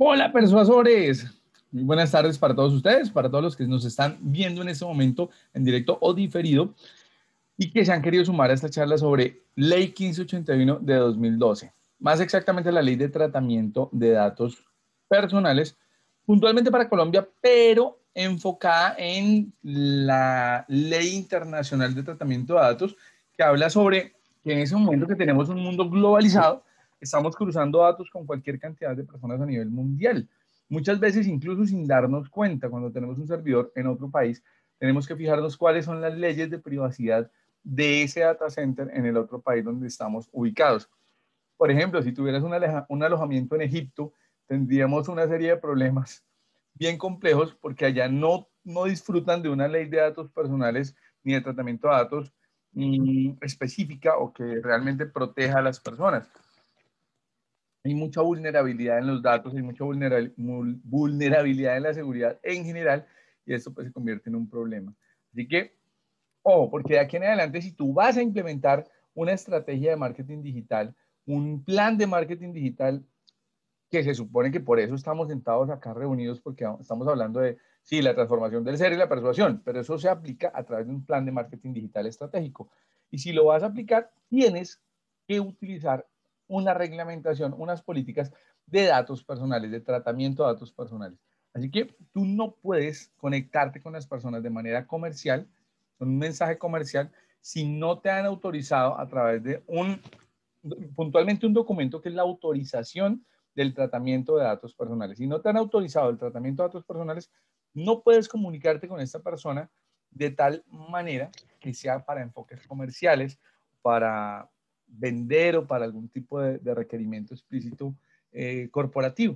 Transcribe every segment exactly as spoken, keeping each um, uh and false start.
Hola, persuasores. Muy buenas tardes para todos ustedes, para todos los que nos están viendo en este momento en directo o diferido y que se han querido sumar a esta charla sobre Ley quince ochenta y uno de dos mil doce. Más exactamente la Ley de Tratamiento de Datos Personales, puntualmente para Colombia, pero enfocada en la Ley Internacional de Tratamiento de Datos, que habla sobre que en ese momento que tenemos un mundo globalizado, estamos cruzando datos con cualquier cantidad de personas a nivel mundial. Muchas veces, incluso sin darnos cuenta, cuando tenemos un servidor en otro país, tenemos que fijarnos cuáles son las leyes de privacidad de ese data center en el otro país donde estamos ubicados. Por ejemplo, si tuvieras un, aleja, un alojamiento en Egipto, tendríamos una serie de problemas bien complejos porque allá no, no disfrutan de una ley de datos personales ni de tratamiento de datos ni específica o que realmente proteja a las personas. Hay mucha vulnerabilidad en los datos, hay mucha vulnerabilidad en la seguridad en general y esto pues se convierte en un problema. Así que, ojo, porque de aquí en adelante si tú vas a implementar una estrategia de marketing digital, un plan de marketing digital, que se supone que por eso estamos sentados acá reunidos, porque estamos hablando de, sí, la transformación del ser y la persuasión, pero eso se aplica a través de un plan de marketing digital estratégico. Y si lo vas a aplicar, tienes que utilizar una reglamentación, unas políticas de datos personales, de tratamiento de datos personales. Así que tú no puedes conectarte con las personas de manera comercial, con un mensaje comercial, si no te han autorizado a través de un, puntualmente un documento que es la autorización del tratamiento de datos personales. Si no te han autorizado el tratamiento de datos personales, no puedes comunicarte con esta persona de tal manera que sea para enfoques comerciales, para vender o para algún tipo de, de requerimiento explícito eh, corporativo.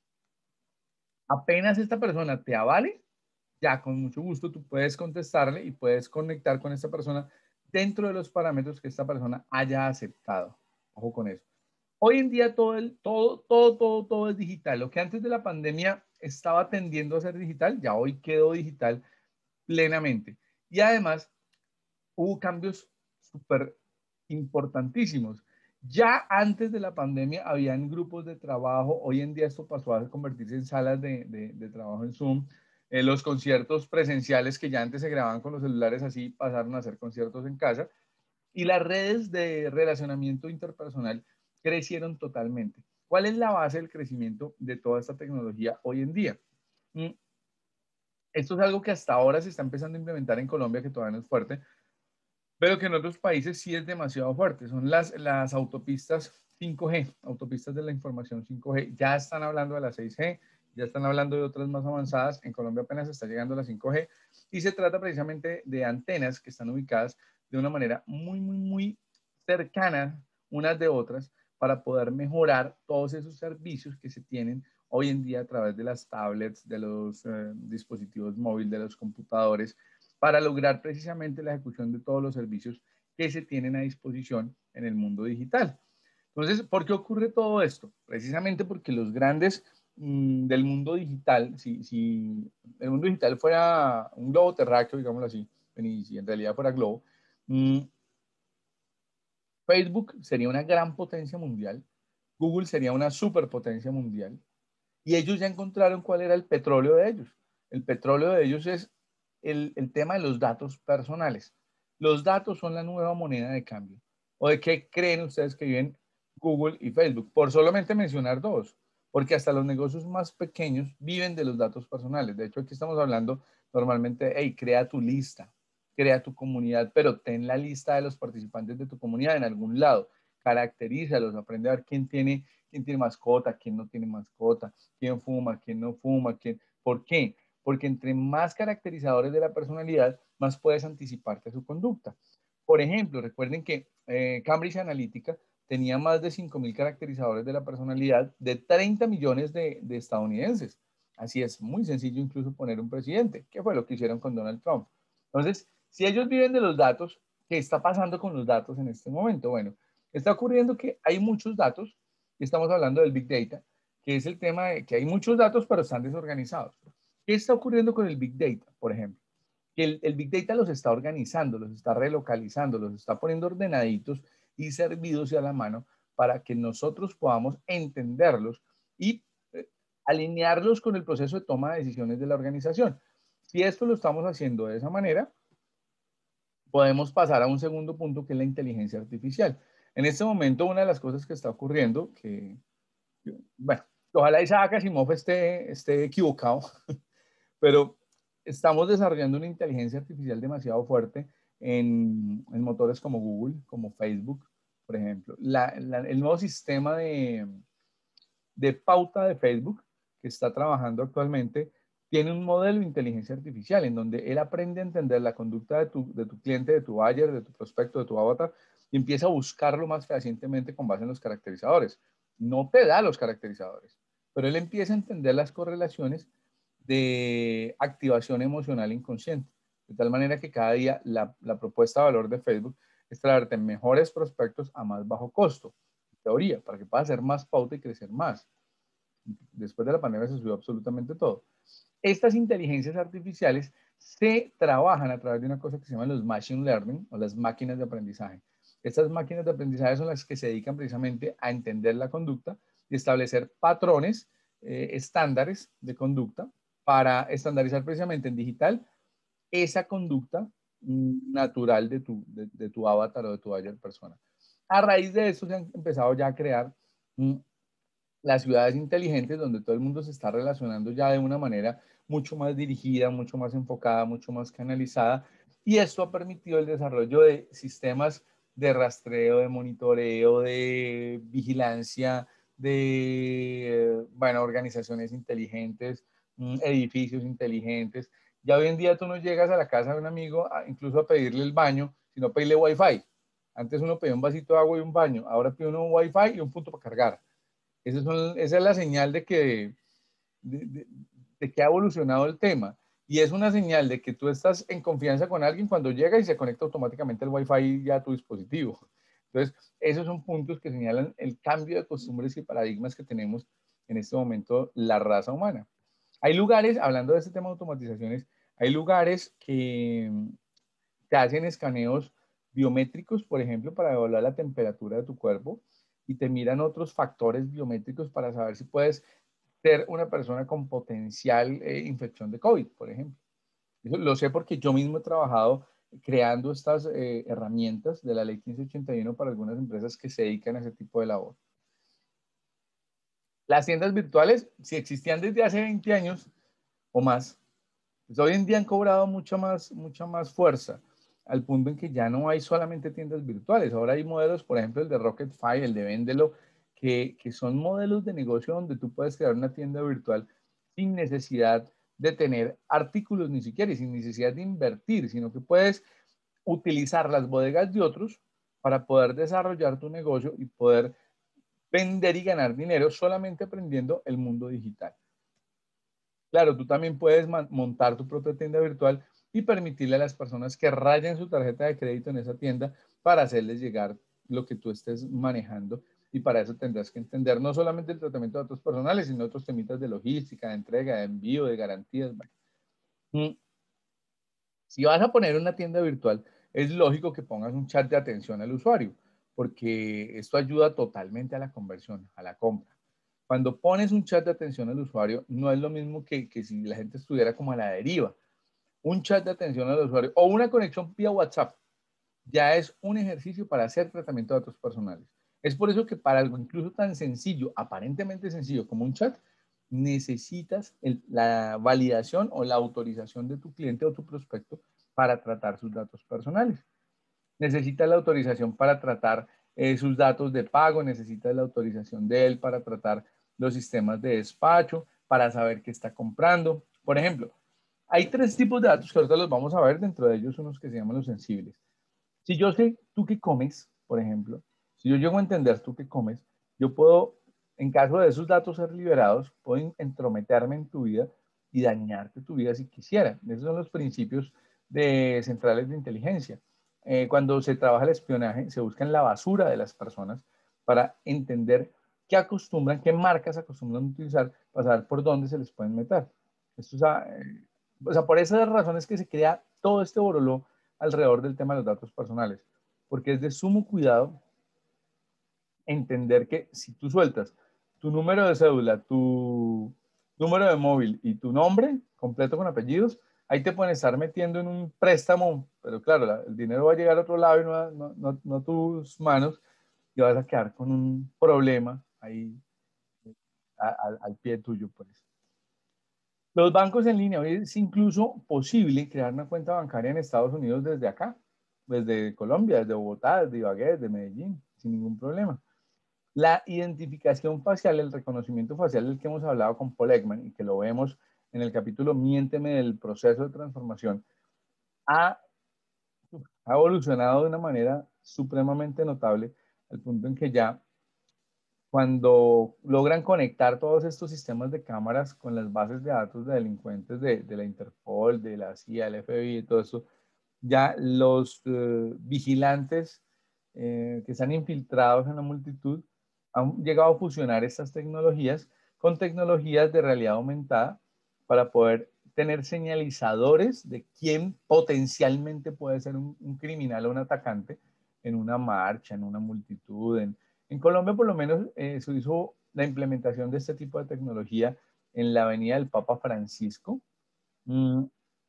Apenas esta persona te avale, ya con mucho gusto tú puedes contestarle y puedes conectar con esta persona dentro de los parámetros que esta persona haya aceptado. Ojo con eso. Hoy en día todo, el, todo, todo, todo, todo es digital. Lo que antes de la pandemia estaba tendiendo a ser digital, ya hoy quedó digital plenamente. Y además hubo cambios súper importantísimos. Ya antes de la pandemia habían grupos de trabajo, hoy en día esto pasó a convertirse en salas de, de, de trabajo en Zoom. Eh, los conciertos presenciales que ya antes se grababan con los celulares así pasaron a ser conciertos en casa. Y las redes de relacionamiento interpersonal crecieron totalmente. ¿Cuál es la base del crecimiento de toda esta tecnología hoy en día? Mm, Esto es algo que hasta ahora se está empezando a implementar en Colombia, que todavía no es fuerte, pero que en otros países sí es demasiado fuerte. Son las, las autopistas cinco G, autopistas de la información cinco G. Ya están hablando de la seis G, ya están hablando de otras más avanzadas. En Colombia apenas está llegando la cinco G y se trata precisamente de antenas que están ubicadas de una manera muy, muy, muy cercana unas de otras para poder mejorar todos esos servicios que se tienen hoy en día a través de las tablets, de los eh, dispositivos móviles, de los computadores, para lograr precisamente la ejecución de todos los servicios que se tienen a disposición en el mundo digital. Entonces, ¿por qué ocurre todo esto? Precisamente porque los grandes mmm, del mundo digital, si, si, el mundo digital fuera un globo terráqueo, digámoslo así, y si en realidad fuera globo, mmm, Facebook sería una gran potencia mundial, Google sería una superpotencia mundial, y ellos ya encontraron cuál era el petróleo de ellos. El petróleo de ellos es el, el tema de los datos personales. Los datos son la nueva moneda de cambio. ¿O de qué creen ustedes que viven Google y Facebook? Por solamente mencionar dos, porque hasta los negocios más pequeños viven de los datos personales. De hecho, aquí estamos hablando normalmente, hey, crea tu lista, crea tu comunidad, pero ten la lista de los participantes de tu comunidad en algún lado. Caracterízalos, aprende a ver quién tiene, quién tiene mascota, quién no tiene mascota, quién fuma, quién no fuma, quién... ¿Por qué? Porque entre más caracterizadores de la personalidad, más puedes anticiparte a su conducta. Por ejemplo, recuerden que eh, Cambridge Analytica tenía más de cinco mil caracterizadores de la personalidad de treinta millones de, de estadounidenses. Así es, muy sencillo incluso poner un presidente, que fue lo que hicieron con Donald Trump. Entonces, si ellos viven de los datos, ¿qué está pasando con los datos en este momento? Bueno, está ocurriendo que hay muchos datos, y estamos hablando del Big Data, que es el tema de que hay muchos datos, pero están desorganizados. ¿Qué está ocurriendo con el Big Data, por ejemplo? Que el, el Big Data los está organizando, los está relocalizando, los está poniendo ordenaditos y servidos y a la mano para que nosotros podamos entenderlos y eh, alinearlos con el proceso de toma de decisiones de la organización. Si esto lo estamos haciendo de esa manera, podemos pasar a un segundo punto, que es la inteligencia artificial. En este momento, una de las cosas que está ocurriendo, que, bueno, ojalá Isaac Asimov esté, esté equivocado, pero estamos desarrollando una inteligencia artificial demasiado fuerte en, en motores como Google, como Facebook, por ejemplo. La, la, el nuevo sistema de, de pauta de Facebook que está trabajando actualmente tiene un modelo de inteligencia artificial en donde él aprende a entender la conducta de tu, de tu cliente, de tu buyer, de tu prospecto, de tu avatar, y empieza a buscarlo más fehacientemente con base en los caracterizadores. No te da los caracterizadores, pero él empieza a entender las correlaciones de activación emocional inconsciente. De tal manera que cada día la, la propuesta de valor de Facebook es traerte mejores prospectos a más bajo costo, en teoría, para que puedas hacer más pauta y crecer más. Después de la pandemia se subió absolutamente todo. Estas inteligencias artificiales se trabajan a través de una cosa que se llama los machine learning o las máquinas de aprendizaje. Estas máquinas de aprendizaje son las que se dedican precisamente a entender la conducta y establecer patrones eh, estándares de conducta para estandarizar precisamente en digital esa conducta natural de tu, de, de tu avatar o de tu buyer persona. A raíz de esto se han empezado ya a crear mm, las ciudades inteligentes donde todo el mundo se está relacionando ya de una manera mucho más dirigida, mucho más enfocada, mucho más canalizada. Y esto ha permitido el desarrollo de sistemas de rastreo, de monitoreo, de vigilancia, de, bueno, organizaciones inteligentes, edificios inteligentes. Ya hoy en día tú no llegas a la casa de un amigo a, incluso a pedirle el baño, sino a pedirle wifi. Antes uno pedía un vasito de agua y un baño, ahora pide uno un wifi y un punto para cargar. Esa es, una, esa es la señal de que, de, de, de que ha evolucionado el tema. Y es una señal de que tú estás en confianza con alguien cuando llega y se conecta automáticamente el Wi-Fi ya a tu dispositivo. Entonces, esos son puntos que señalan el cambio de costumbres y paradigmas que tenemos en este momento la raza humana. Hay lugares, hablando de este tema de automatizaciones, hay lugares que te hacen escaneos biométricos, por ejemplo, para evaluar la temperatura de tu cuerpo y te miran otros factores biométricos para saber si puedes ser una persona con potencial eh, infección de COVID, por ejemplo. Eso lo sé porque yo mismo he trabajado creando estas eh, herramientas de la ley quince ochenta y uno para algunas empresas que se dedican a ese tipo de labor. Las tiendas virtuales, si existían desde hace veinte años o más, pues hoy en día han cobrado mucha más, mucha más fuerza, al punto en que ya no hay solamente tiendas virtuales. Ahora hay modelos, por ejemplo, el de Rocketfy, el de Véndelo, que, que son modelos de negocio donde tú puedes crear una tienda virtual sin necesidad de tener artículos ni siquiera y sin necesidad de invertir, sino que puedes utilizar las bodegas de otros para poder desarrollar tu negocio y poder vender y ganar dinero solamente aprendiendo el mundo digital. Claro, tú también puedes montar tu propia tienda virtual y permitirle a las personas que rayen su tarjeta de crédito en esa tienda para hacerles llegar lo que tú estés manejando. Y para eso tendrás que entender no solamente el tratamiento de datos personales, sino otros temitas de logística, de entrega, de envío, de garantías. Mm. Si vas a poner una tienda virtual, es lógico que pongas un chat de atención al usuario, porque esto ayuda totalmente a la conversión, a la compra. Cuando pones un chat de atención al usuario, no es lo mismo que, que si la gente estuviera como a la deriva. Un chat de atención al usuario o una conexión vía WhatsApp ya es un ejercicio para hacer tratamiento de datos personales. Es por eso que para algo incluso tan sencillo, aparentemente sencillo como un chat, necesitas el, la validación o la autorización de tu cliente o tu prospecto para tratar sus datos personales. Necesitas la autorización para tratar eh, sus datos de pago, necesitas la autorización de él para tratar los sistemas de despacho, para saber qué está comprando. Por ejemplo, hay tres tipos de datos que ahorita los vamos a ver, dentro de ellos unos que se llaman los sensibles. Si yo sé tú qué comes, por ejemplo, si yo llego a entender tú qué comes, yo puedo, en caso de esos datos ser liberados, puedo entrometerme en tu vida y dañarte tu vida si quisiera. Esos son los principios de centrales de inteligencia. Eh, cuando se trabaja el espionaje, se busca en la basura de las personas para entender qué acostumbran, qué marcas acostumbran utilizar para saber por dónde se les pueden meter. Esto es a, eh, o sea, por esas razones que se crea todo este boroló alrededor del tema de los datos personales, porque es de sumo cuidado entender que si tú sueltas tu número de cédula, tu, número de móvil y tu nombre completo con apellidos, ahí te pueden estar metiendo en un préstamo, pero claro, la, el dinero va a llegar a otro lado y no a, no, no, no a tus manos y vas a quedar con un problema ahí a, a, al pie tuyo, pues. Los bancos en línea, hoy es incluso posible crear una cuenta bancaria en Estados Unidos desde acá, desde Colombia, desde Bogotá, desde Ibagué, desde Medellín, sin ningún problema. La identificación facial, el reconocimiento facial del que hemos hablado con Paul Ekman y que lo vemos en el capítulo Miénteme del proceso de transformación, ha, ha evolucionado de una manera supremamente notable, al punto en que ya cuando logran conectar todos estos sistemas de cámaras con las bases de datos de delincuentes de, de la Interpol, de la C I A, el F B I y todo eso, ya los eh, vigilantes eh, que están infiltrados en la multitud han llegado a fusionar estas tecnologías con tecnologías de realidad aumentada para poder tener señalizadores de quién potencialmente puede ser un, un criminal o un atacante en una marcha, en una multitud. En, en Colombia, por lo menos, eh, se hizo la implementación de este tipo de tecnología en la avenida del Papa Francisco. Mm,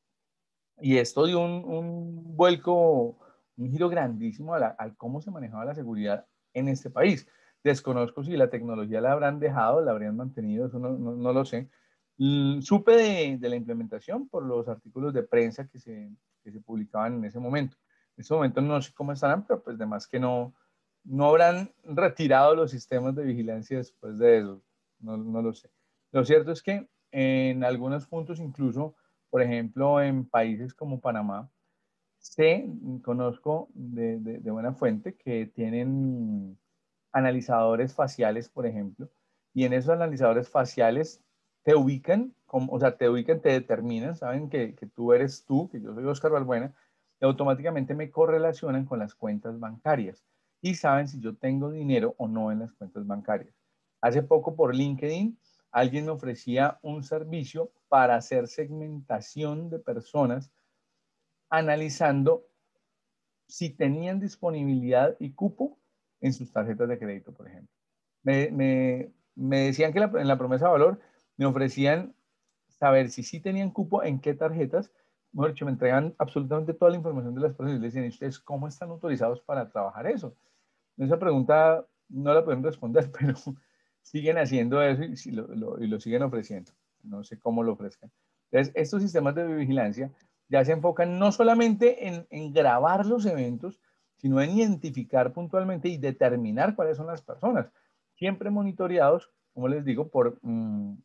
y esto dio un, un vuelco, un giro grandísimo a, la, a, cómo se manejaba la seguridad en este país. Desconozco si la tecnología la habrán dejado, la habrían mantenido, eso no, no, no lo sé. Mm, supe de, de, la implementación por los artículos de prensa que se, que se publicaban en ese momento. En ese momento no sé cómo estarán, pero pues demás que no, no habrán retirado los sistemas de vigilancia después de eso. No, no lo sé. Lo cierto es que en algunos puntos incluso, por ejemplo, en países como Panamá, sé, conozco de, de, de buena fuente que tienen analizadores faciales, por ejemplo, y en esos analizadores faciales te ubican, como, o sea, te ubican, te determinan, saben que, que tú eres tú, que yo soy Oscar Balbuena, y automáticamente me correlacionan con las cuentas bancarias y saben si yo tengo dinero o no en las cuentas bancarias. Hace poco por LinkedIn, alguien me ofrecía un servicio para hacer segmentación de personas analizando si tenían disponibilidad y cupo en sus tarjetas de crédito, por ejemplo. Me, me, me decían que la, en la promesa de valor me ofrecían saber si sí tenían cupo en qué tarjetas. Mejor dicho, me entregan absolutamente toda la información de las personas y les decían, ¿ustedes cómo están autorizados para trabajar eso? Esa pregunta no la pueden responder, pero siguen haciendo eso y, y, lo, lo, y lo siguen ofreciendo. No sé cómo lo ofrezcan. Entonces, estos sistemas de vigilancia ya se enfocan no solamente en, en grabar los eventos, sino en identificar puntualmente y determinar cuáles son las personas. Siempre monitoreados, como les digo, por, mmm,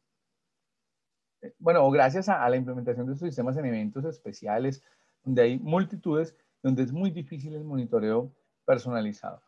bueno, o gracias a, a la implementación de estos sistemas en eventos especiales, donde hay multitudes, donde es muy difícil el monitoreo personalizado.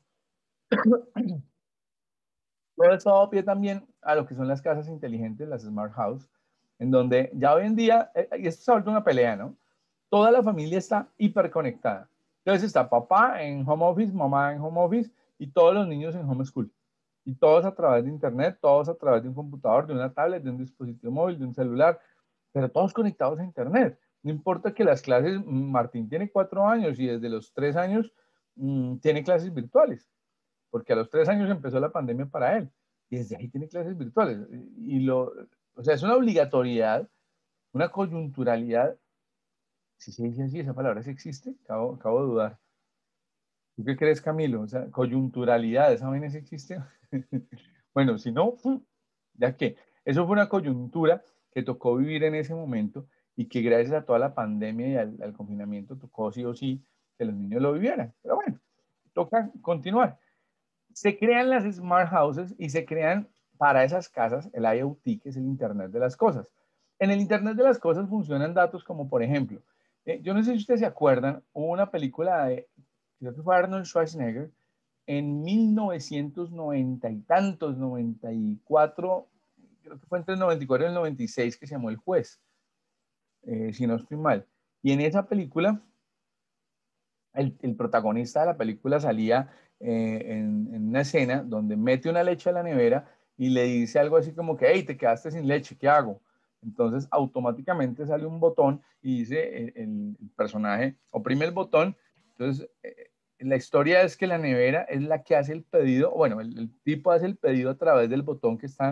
Todo esto da pie también a lo que son las casas inteligentes, las smart house, en donde ya hoy en día, eh, y esto se ha vuelto una pelea, ¿no? Toda la familia está hiperconectada. Entonces está papá en home office, mamá en home office y todos los niños en home school. Y todos a través de internet, todos a través de un computador, de una tablet, de un dispositivo móvil, de un celular, pero todos conectados a internet. No importa que las clases, Martín tiene cuatro años y desde los tres años mmm, tiene clases virtuales, porque a los tres años empezó la pandemia para él y desde ahí tiene clases virtuales. Y lo, o sea, es una obligatoriedad, una coyunturalidad. Si se dice así, esa palabra sí existe, acabo, acabo de dudar. ¿Tú qué crees, Camilo? O sea, coyunturalidad, ¿esa vaina sí existe? Bueno, si no, ya que eso fue una coyuntura que tocó vivir en ese momento y que gracias a toda la pandemia y al, al confinamiento tocó sí o sí que los niños lo vivieran. Pero bueno, toca continuar. Se crean las smart houses y se crean para esas casas el IoT, que es el Internet de las Cosas. En el Internet de las Cosas funcionan datos como, por ejemplo, eh, yo no sé si ustedes se acuerdan, hubo una película de, creo que fue Arnold Schwarzenegger, en mil novecientos noventa y tantos, noventa y cuatro, creo que fue entre el noventa y cuatro y el noventa y seis, que se llamó El Juez, eh, si no estoy mal. Y en esa película, el, el protagonista de la película salía eh, en, en una escena donde mete una leche a la nevera y le dice algo así como que, hey, te quedaste sin leche, ¿qué hago? Entonces automáticamente sale un botón y dice el, el, el personaje, oprime el botón. Entonces eh, la historia es que la nevera es la que hace el pedido, bueno, el, el tipo hace el pedido a través del botón que está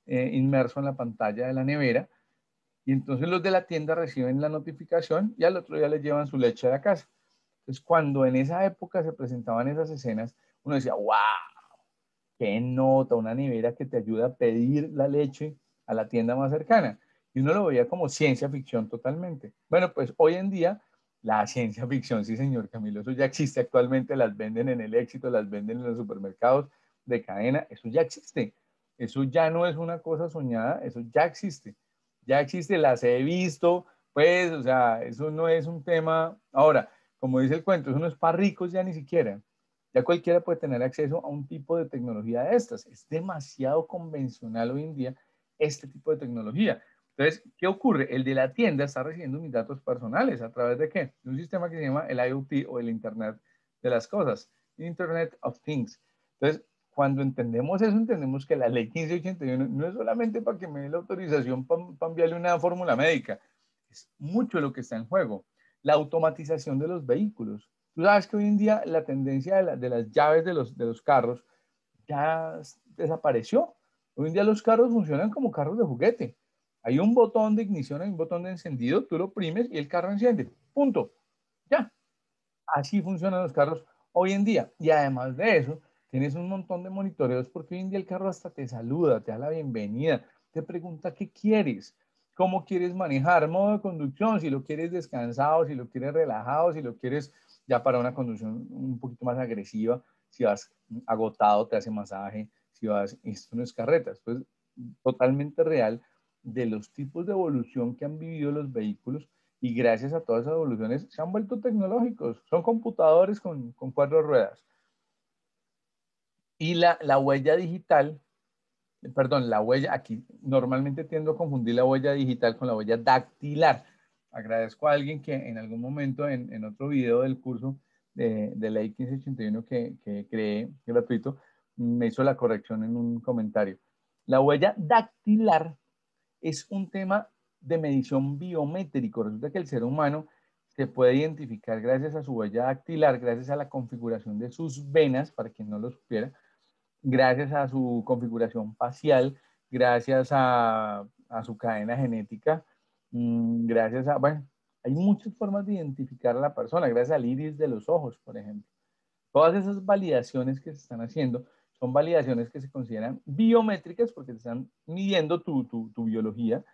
eh, inmerso en la pantalla de la nevera. Y entonces los de la tienda reciben la notificación y al otro día les llevan su leche a la casa. Entonces, cuando en esa época se presentaban esas escenas, uno decía, wow, qué nota, una nevera que te ayuda a pedir la leche a la tienda más cercana. Y uno lo veía como ciencia ficción totalmente. Bueno, pues hoy en día, la ciencia ficción, sí señor Camilo, eso ya existe actualmente, las venden en el Éxito, las venden en los supermercados de cadena, eso ya existe. Eso ya no es una cosa soñada, eso ya existe. Ya existe, las he visto, pues, o sea, eso no es un tema. Ahora, como dice el cuento, eso no es para ricos ya ni siquiera. Ya cualquiera puede tener acceso a un tipo de tecnología de estas. Es demasiado convencional hoy en día este tipo de tecnología. Entonces, ¿qué ocurre? El de la tienda está recibiendo mis datos personales. ¿A través de qué? De un sistema que se llama el IoT o el Internet de las cosas. Internet of Things. Entonces, cuando entendemos eso, entendemos que la ley quince ochenta y uno no es solamente para que me dé la autorización para pa enviarle una fórmula médica. Es mucho lo que está en juego. La automatización de los vehículos. Tú sabes que hoy en día la tendencia de, la, de las llaves de los, de los carros ya desapareció. Hoy en día los carros funcionan como carros de juguete. Hay un botón de ignición, hay un botón de encendido, tú lo oprimes y el carro enciende. Punto. Ya. Así funcionan los carros hoy en día. Y además de eso, tienes un montón de monitoreos porque hoy en día el carro hasta te saluda, te da la bienvenida, te pregunta qué quieres, cómo quieres manejar, modo de conducción, si lo quieres descansado, si lo quieres relajado, si lo quieres ya para una conducción un poquito más agresiva, si vas agotado, te hace masaje, si vas, esto no es carretas, pues totalmente real de los tipos de evolución que han vivido los vehículos y gracias a todas esas evoluciones se han vuelto tecnológicos. Son computadores con, con cuatro ruedas. Y la, la huella digital, perdón, la huella, aquí normalmente tiendo a confundir la huella digital con la huella dactilar. Agradezco a alguien que en algún momento en, en otro video del curso de, de Ley quince ochenta y uno que, que creé gratuito, me hizo la corrección en un comentario. La huella dactilar es un tema de medición biométrico. Resulta que el ser humano se puede identificar gracias a su huella dactilar, gracias a la configuración de sus venas, para quien no lo supiera, gracias a su configuración facial, gracias a, a su cadena genética, mmm, gracias a, bueno, hay muchas formas de identificar a la persona, gracias al iris de los ojos, por ejemplo. Todas esas validaciones que se están haciendo son validaciones que se consideran biométricas porque se están midiendo tu, tu, tu biología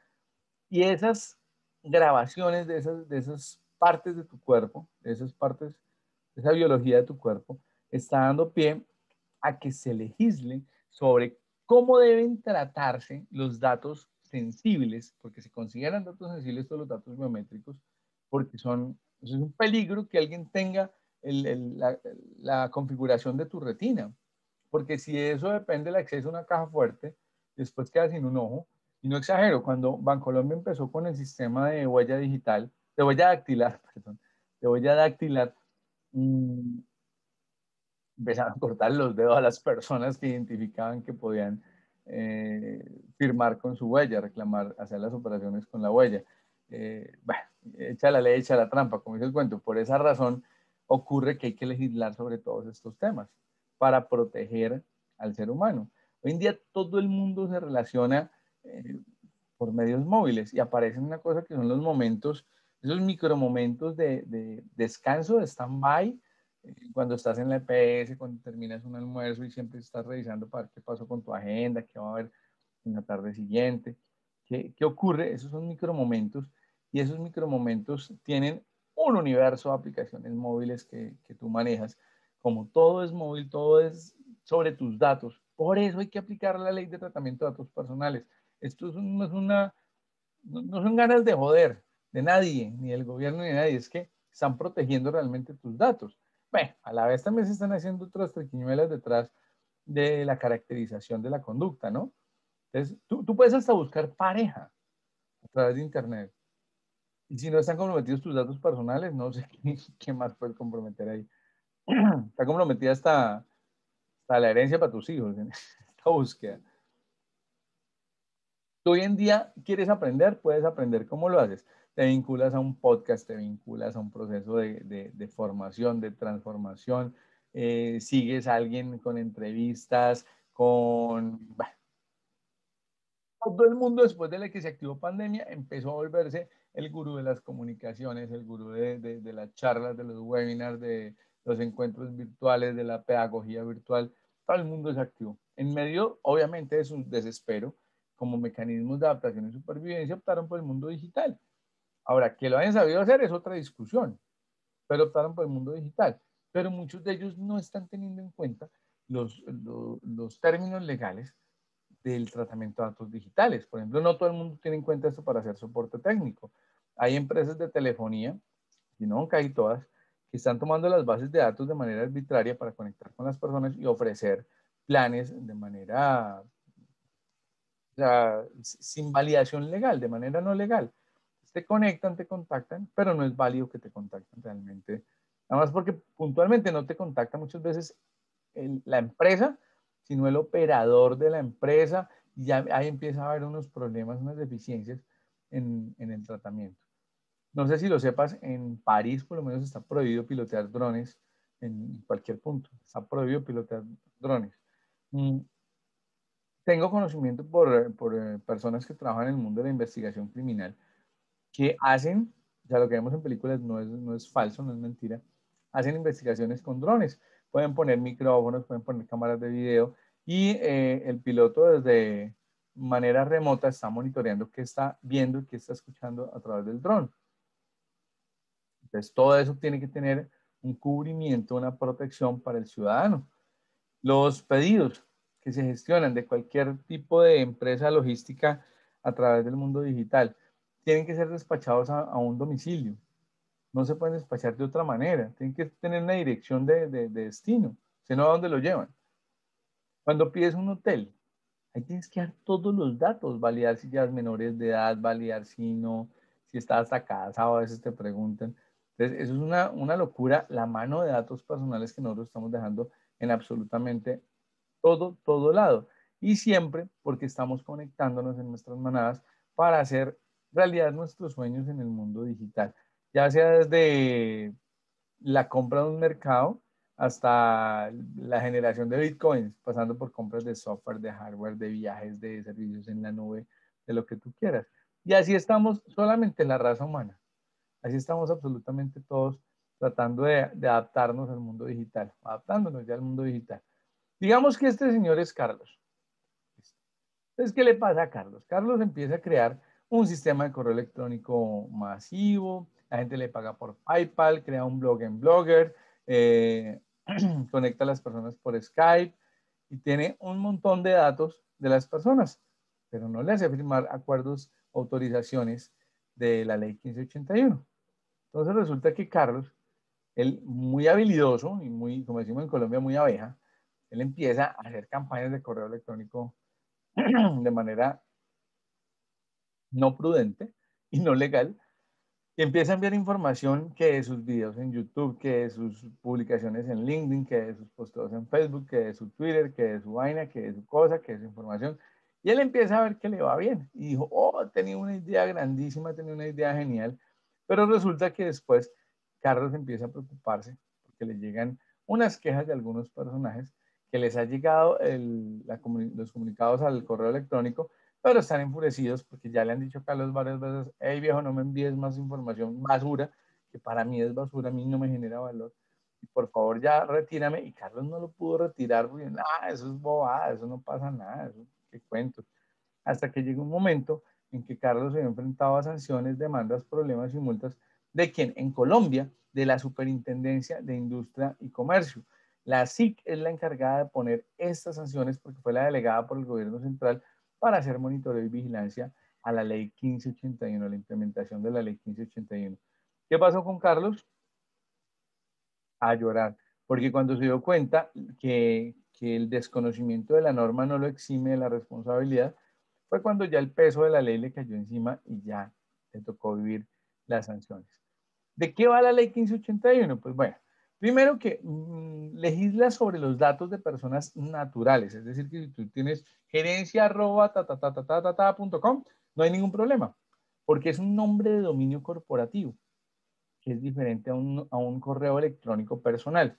y esas grabaciones de esas, de esas partes de tu cuerpo, de esas partes, de esa biología de tu cuerpo, está dando pie a que se legisle sobre cómo deben tratarse los datos sensibles, porque se consideran datos sensibles todos los datos biométricos, porque son, es un peligro que alguien tenga el, el, la, la configuración de tu retina, porque si de eso depende el acceso a una caja fuerte, después queda sin un ojo. Y no exagero, cuando Bancolombia empezó con el sistema de huella digital, de huella dactilar, perdón, de huella dactilar, mmm, empezaron a cortar los dedos a las personas que identificaban que podían eh, firmar con su huella, reclamar, hacer las operaciones con la huella. Eh, bueno, echa la ley, echa la trampa, como dice el cuento. Por esa razón ocurre que hay que legislar sobre todos estos temas para proteger al ser humano. Hoy en día todo el mundo se relaciona eh, por medios móviles y aparecen una cosa que son los momentos, esos micromomentos de, de descanso, de stand-by, cuando estás en la E P S, cuando terminas un almuerzo y siempre estás revisando para ver qué pasó con tu agenda, qué va a haber en la tarde siguiente, qué, qué ocurre, esos son micromomentos y esos micromomentos tienen un universo de aplicaciones móviles que, que tú manejas. Como todo es móvil, todo es sobre tus datos. Por eso hay que aplicar la ley de tratamiento de datos personales. Esto es un, no, es una, no, no son ganas de joder de nadie, ni del gobierno, ni de nadie, es que están protegiendo realmente tus datos. Bueno, a la vez también se están haciendo otras triquiñuelas detrás de la caracterización de la conducta, ¿no? Entonces, tú, tú puedes hasta buscar pareja a través de Internet. Y si no están comprometidos tus datos personales, no sé qué, qué más puedes comprometer ahí. Está comprometida hasta, hasta la herencia para tus hijos en esta búsqueda. Tú hoy en día quieres aprender, puedes aprender. ¿Cómo lo haces? Te vinculas a un podcast, te vinculas a un proceso de, de, de formación, de transformación, eh, sigues a alguien con entrevistas, con... Bah, Todo el mundo después de la que se activó pandemia empezó a volverse el gurú de las comunicaciones, el gurú de, de, de las charlas, de los webinars, de los encuentros virtuales, de la pedagogía virtual. Todo el mundo se activó. En medio, obviamente, de su desespero, como mecanismos de adaptación y supervivencia, optaron por el mundo digital. Ahora, que lo hayan sabido hacer es otra discusión, pero optaron por el mundo digital. Pero muchos de ellos no están teniendo en cuenta los, los, los términos legales del tratamiento de datos digitales. Por ejemplo, no todo el mundo tiene en cuenta esto para hacer soporte técnico. Hay empresas de telefonía, y no casi todas, que están tomando las bases de datos de manera arbitraria para conectar con las personas y ofrecer planes de manera, o sea, sin validación legal, de manera no legal. Te conectan, te contactan, pero no es válido que te contacten realmente. Nada más porque puntualmente no te contacta muchas veces el, la empresa, sino el operador de la empresa, y ya ahí empieza a haber unos problemas, unas deficiencias en, en el tratamiento. No sé si lo sepas, en París por lo menos está prohibido pilotear drones en cualquier punto. Está prohibido pilotear drones. Mm, tengo conocimiento por, por eh, personas que trabajan en el mundo de la investigación criminal que hacen, o sea, lo que vemos en películas no es, no es falso, no es mentira, hacen investigaciones con drones. Pueden poner micrófonos, pueden poner cámaras de video y eh, el piloto desde manera remota está monitoreando qué está viendo y qué está escuchando a través del dron. Entonces, todo eso tiene que tener un cubrimiento, una protección para el ciudadano. Los pedidos que se gestionan de cualquier tipo de empresa logística a través del mundo digital tienen que ser despachados a, a un domicilio. No se pueden despachar de otra manera. Tienen que tener una dirección de, de, de destino, sino a dónde lo llevan. Cuando pides un hotel, ahí tienes que dar todos los datos, validar si ya es menores de edad, validar si no, si estás hasta casado, a veces te preguntan. Entonces, eso es una, una locura, la mano de datos personales que nosotros estamos dejando en absolutamente todo, todo lado. Y siempre porque estamos conectándonos en nuestras manadas para hacer realidad nuestros sueños en el mundo digital. Ya sea desde la compra de un mercado hasta la generación de bitcoins, pasando por compras de software, de hardware, de viajes, de servicios en la nube, de lo que tú quieras. Y así estamos solamente en la raza humana. Así estamos absolutamente todos tratando de, de adaptarnos al mundo digital, adaptándonos ya al mundo digital. Digamos que este señor es Carlos. Entonces, ¿qué le pasa a Carlos? Carlos empieza a crear un sistema de correo electrónico masivo, la gente le paga por PayPal, crea un blog en Blogger, eh, conecta a las personas por Skype y tiene un montón de datos de las personas, pero no le hace firmar acuerdos, autorizaciones de la ley quince ochenta y uno. Entonces resulta que Carlos, él muy habilidoso y muy, como decimos en Colombia, muy abeja, él empieza a hacer campañas de correo electrónico de manera no prudente y no legal, y empieza a enviar información que de sus videos en YouTube, que de sus publicaciones en LinkedIn, que de sus posteos en Facebook, que de su Twitter, que de su vaina, que de su cosa, que de su información. Y él empieza a ver que le va bien. Y dijo, oh, tenía una idea grandísima, tenía una idea genial. Pero resulta que después Carlos empieza a preocuparse porque le llegan unas quejas de algunos personajes que les ha llegado el, la, los comunicados al correo electrónico, pero están enfurecidos porque ya le han dicho a Carlos varias veces, hey viejo, no me envíes más información basura, que para mí es basura, a mí no me genera valor, y por favor ya retírame, y Carlos no lo pudo retirar, porque ah, eso es bobada, eso no pasa nada, eso qué cuento, hasta que llegó un momento en que Carlos se había enfrentado a sanciones, demandas, problemas y multas de quien en Colombia, de la Superintendencia de Industria y Comercio. La S I C es la encargada de poner estas sanciones porque fue la delegada por el gobierno central para hacer monitoreo y vigilancia a la ley quince ochenta y uno, la implementación de la ley quince ochenta y uno. ¿Qué pasó con Carlos? A llorar, porque cuando se dio cuenta que, que el desconocimiento de la norma no lo exime de la responsabilidad, fue cuando ya el peso de la ley le cayó encima y ya le tocó vivir las sanciones. ¿De qué va la ley quince ochenta y uno? Pues bueno, primero que mmm, legisla sobre los datos de personas naturales, es decir, que si tú tienes gerencia arroba ta ta ta ta ta ta ta punto com, no hay ningún problema, porque es un nombre de dominio corporativo, que es diferente a un, a un correo electrónico personal.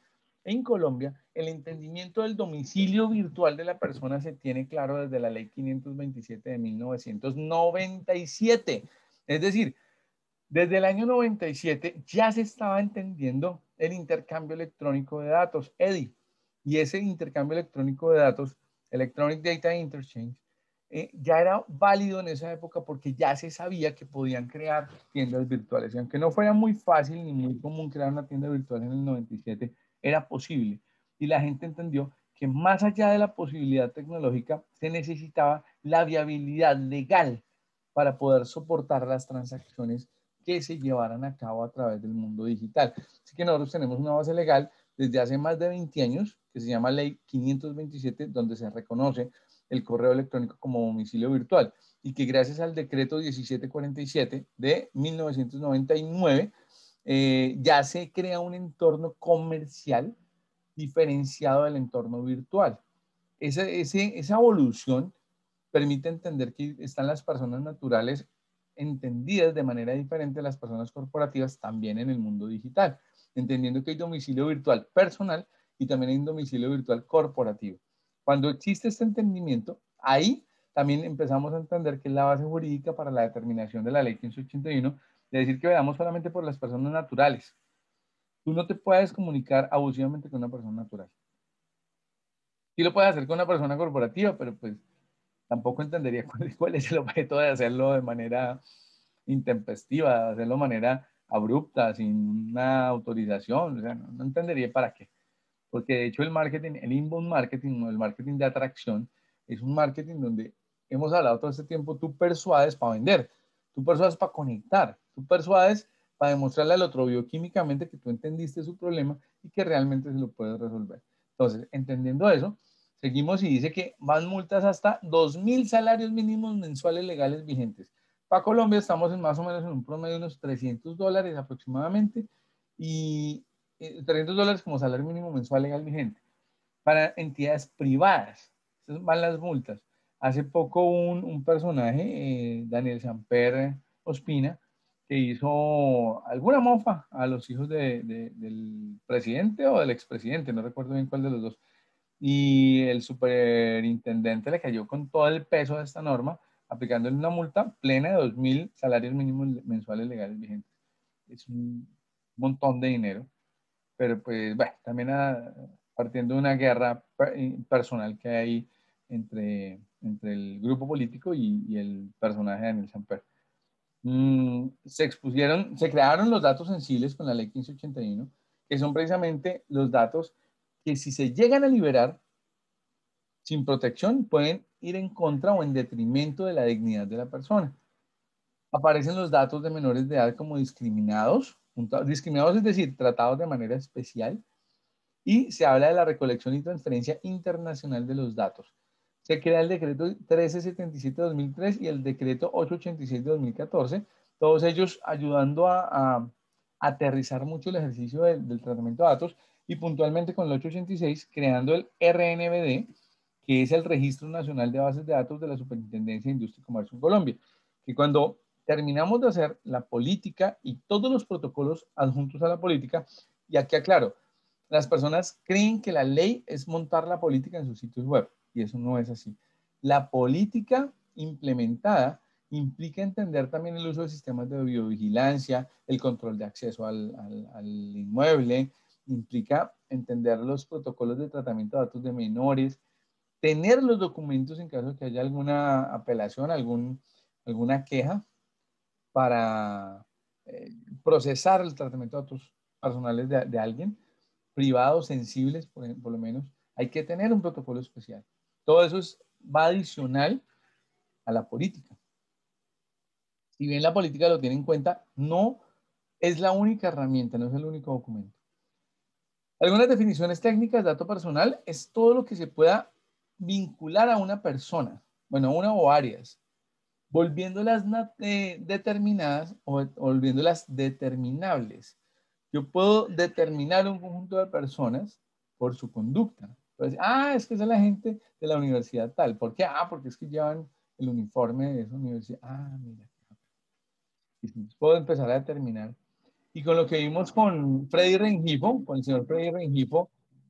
En Colombia, el entendimiento del domicilio virtual de la persona se tiene claro desde la ley quinientos veintisiete de mil novecientos noventa y siete. Es decir, desde el año noventa y siete ya se estaba entendiendo el intercambio electrónico de datos, E D I. Y ese intercambio electrónico de datos, Electronic Data Interchange, eh, ya era válido en esa época porque ya se sabía que podían crear tiendas virtuales. Y aunque no fuera muy fácil ni muy común crear una tienda virtual en el noventa y siete, era posible. Y la gente entendió que más allá de la posibilidad tecnológica, se necesitaba la viabilidad legal para poder soportar las transacciones que se llevaran a cabo a través del mundo digital. Así que nosotros tenemos una base legal desde hace más de veinte años, que se llama Ley quinientos veintisiete, donde se reconoce el correo electrónico como domicilio virtual, y que gracias al decreto diecisiete cuarenta y siete de mil novecientos noventa y nueve, eh, ya se crea un entorno comercial diferenciado del entorno virtual. Esa, ese, esa evolución permite entender que están las personas naturales entendidas de manera diferente a las personas corporativas también en el mundo digital, entendiendo que hay domicilio virtual personal y también hay un domicilio virtual corporativo. Cuando existe este entendimiento, ahí también empezamos a entender que es la base jurídica para la determinación de la ley quince ochenta y uno, de decir que veamos solamente por las personas naturales. Tú no te puedes comunicar abusivamente con una persona natural. Sí lo puedes hacer con una persona corporativa, pero pues tampoco entendería cuál, cuál es el objeto de hacerlo de manera intempestiva, de hacerlo de manera abrupta, sin una autorización. O sea, no, no entendería para qué. Porque de hecho el marketing, el inbound marketing o el marketing de atracción es un marketing donde hemos hablado todo este tiempo, tú persuades para vender, tú persuades para conectar, tú persuades para demostrarle al otro bioquímicamente que tú entendiste su problema y que realmente se lo puedes resolver. Entonces, entendiendo eso, seguimos y dice que van multas hasta dos mil salarios mínimos mensuales legales vigentes. Para Colombia estamos en más o menos en un promedio de unos trescientos dólares aproximadamente, y trescientos dólares como salario mínimo mensual legal vigente. Para entidades privadas, esas van las multas. Hace poco un, un personaje, eh, Daniel Samper Ospina, que hizo alguna mofa a los hijos de, de, del presidente o del expresidente, no recuerdo bien cuál de los dos, y el superintendente le cayó con todo el peso de esta norma, aplicándole una multa plena de dos mil salarios mínimos mensuales legales vigentes. Es un montón de dinero, pero pues, bueno, también a, partiendo de una guerra personal que hay entre, entre el grupo político y, y el personaje de Daniel Samper. Mm, se expusieron, se crearon los datos sensibles con la ley quince ochenta y uno, que son precisamente los datos que si se llegan a liberar sin protección pueden ir en contra o en detrimento de la dignidad de la persona. Aparecen los datos de menores de edad como discriminados, discriminados es decir, tratados de manera especial, y se habla de la recolección y transferencia internacional de los datos. Se crea el decreto trece setenta y siete de dos mil tres y el decreto ochocientos ochenta y seis de dos mil catorce, todos ellos ayudando a, a aterrizar mucho el ejercicio del, del tratamiento de datos, y puntualmente con el ochocientos ochenta y seis creando el R N B D, que es el Registro Nacional de Bases de Datos de la Superintendencia de Industria y Comercio en Colombia, que cuando terminamos de hacer la política y todos los protocolos adjuntos a la política, y aquí aclaro, las personas creen que la ley es montar la política en sus sitios web, y eso no es así. La política implementada implica entender también el uso de sistemas de biovigilancia, el control de acceso al, al, al inmueble, implica entender los protocolos de tratamiento de datos de menores, tener los documentos en caso de que haya alguna apelación, algún, alguna queja para eh, procesar el tratamiento de datos personales de, de alguien, privados, sensibles, por, por, lo menos, hay que tener un protocolo especial. Todo eso es, va adicional a la política. Si bien la política lo tiene en cuenta, no es la única herramienta, no es el único documento. Algunas definiciones técnicas de dato personal es todo lo que se pueda vincular a una persona, bueno, una o varias, volviéndolas eh, determinadas o, o volviéndolas determinables. Yo puedo determinar un conjunto de personas por su conducta. Entonces, ah, es que esa es la gente de la universidad tal. ¿Por qué? Ah, porque es que llevan el uniforme de esa universidad. Ah, mira. Entonces, puedo empezar a determinar. Y con lo que vimos con Freddy Rengifo, con el señor Freddy Rengifo,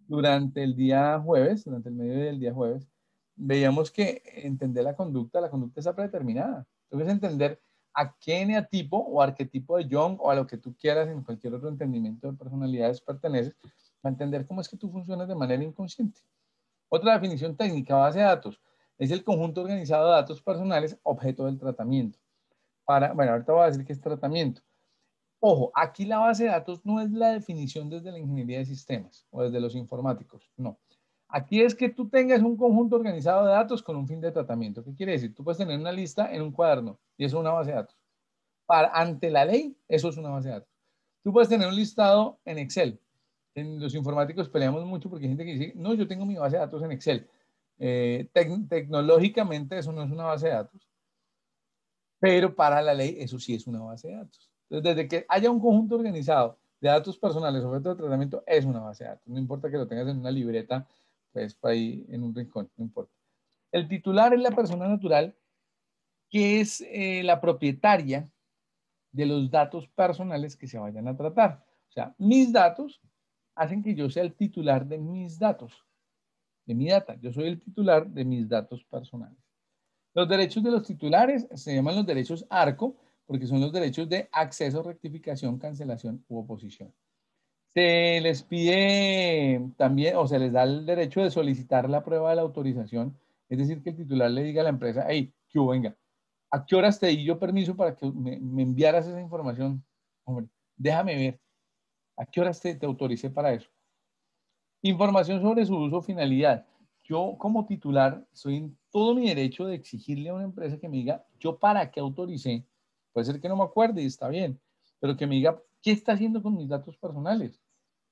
durante el día jueves, durante el mediodía del día jueves, veíamos que entender la conducta, la conducta está predeterminada. Entonces, entender a qué eneatipo o arquetipo de Jung o a lo que tú quieras en cualquier otro entendimiento de personalidades perteneces, para entender cómo es que tú funcionas de manera inconsciente. Otra definición técnica, base de datos, es el conjunto organizado de datos personales objeto del tratamiento. Para, bueno, ahorita voy a decir qué es tratamiento. Ojo, aquí la base de datos no es la definición desde la ingeniería de sistemas o desde los informáticos, no. Aquí es que tú tengas un conjunto organizado de datos con un fin de tratamiento. ¿Qué quiere decir? Tú puedes tener una lista en un cuaderno y eso es una base de datos. Para, ante la ley, eso es una base de datos. Tú puedes tener un listado en Excel. En los informáticos peleamos mucho porque hay gente que dice, no, yo tengo mi base de datos en Excel. Eh, tec tecnológicamente eso no es una base de datos, pero para la ley eso sí es una base de datos. Entonces, desde que haya un conjunto organizado de datos personales, objeto de tratamiento, es una base de datos. No importa que lo tengas en una libreta, pues por ahí en un rincón, no importa. El titular es la persona natural que es eh, la propietaria de los datos personales que se vayan a tratar. O sea, mis datos hacen que yo sea el titular de mis datos, de mi data. Yo soy el titular de mis datos personales. Los derechos de los titulares se llaman los derechos ARCO, porque son los derechos de acceso, rectificación, cancelación u oposición. Se les pide también, o se les da el derecho de solicitar la prueba de la autorización, es decir, que el titular le diga a la empresa, hey, que venga, ¿a qué horas te di yo permiso para que me, me enviaras esa información? Hombre, déjame ver, ¿a qué horas te, te autoricé para eso? Información sobre su uso o finalidad. Yo como titular soy en todo mi derecho de exigirle a una empresa que me diga, yo para qué autoricé. Puede ser que no me acuerde y está bien, pero que me diga, ¿qué está haciendo con mis datos personales?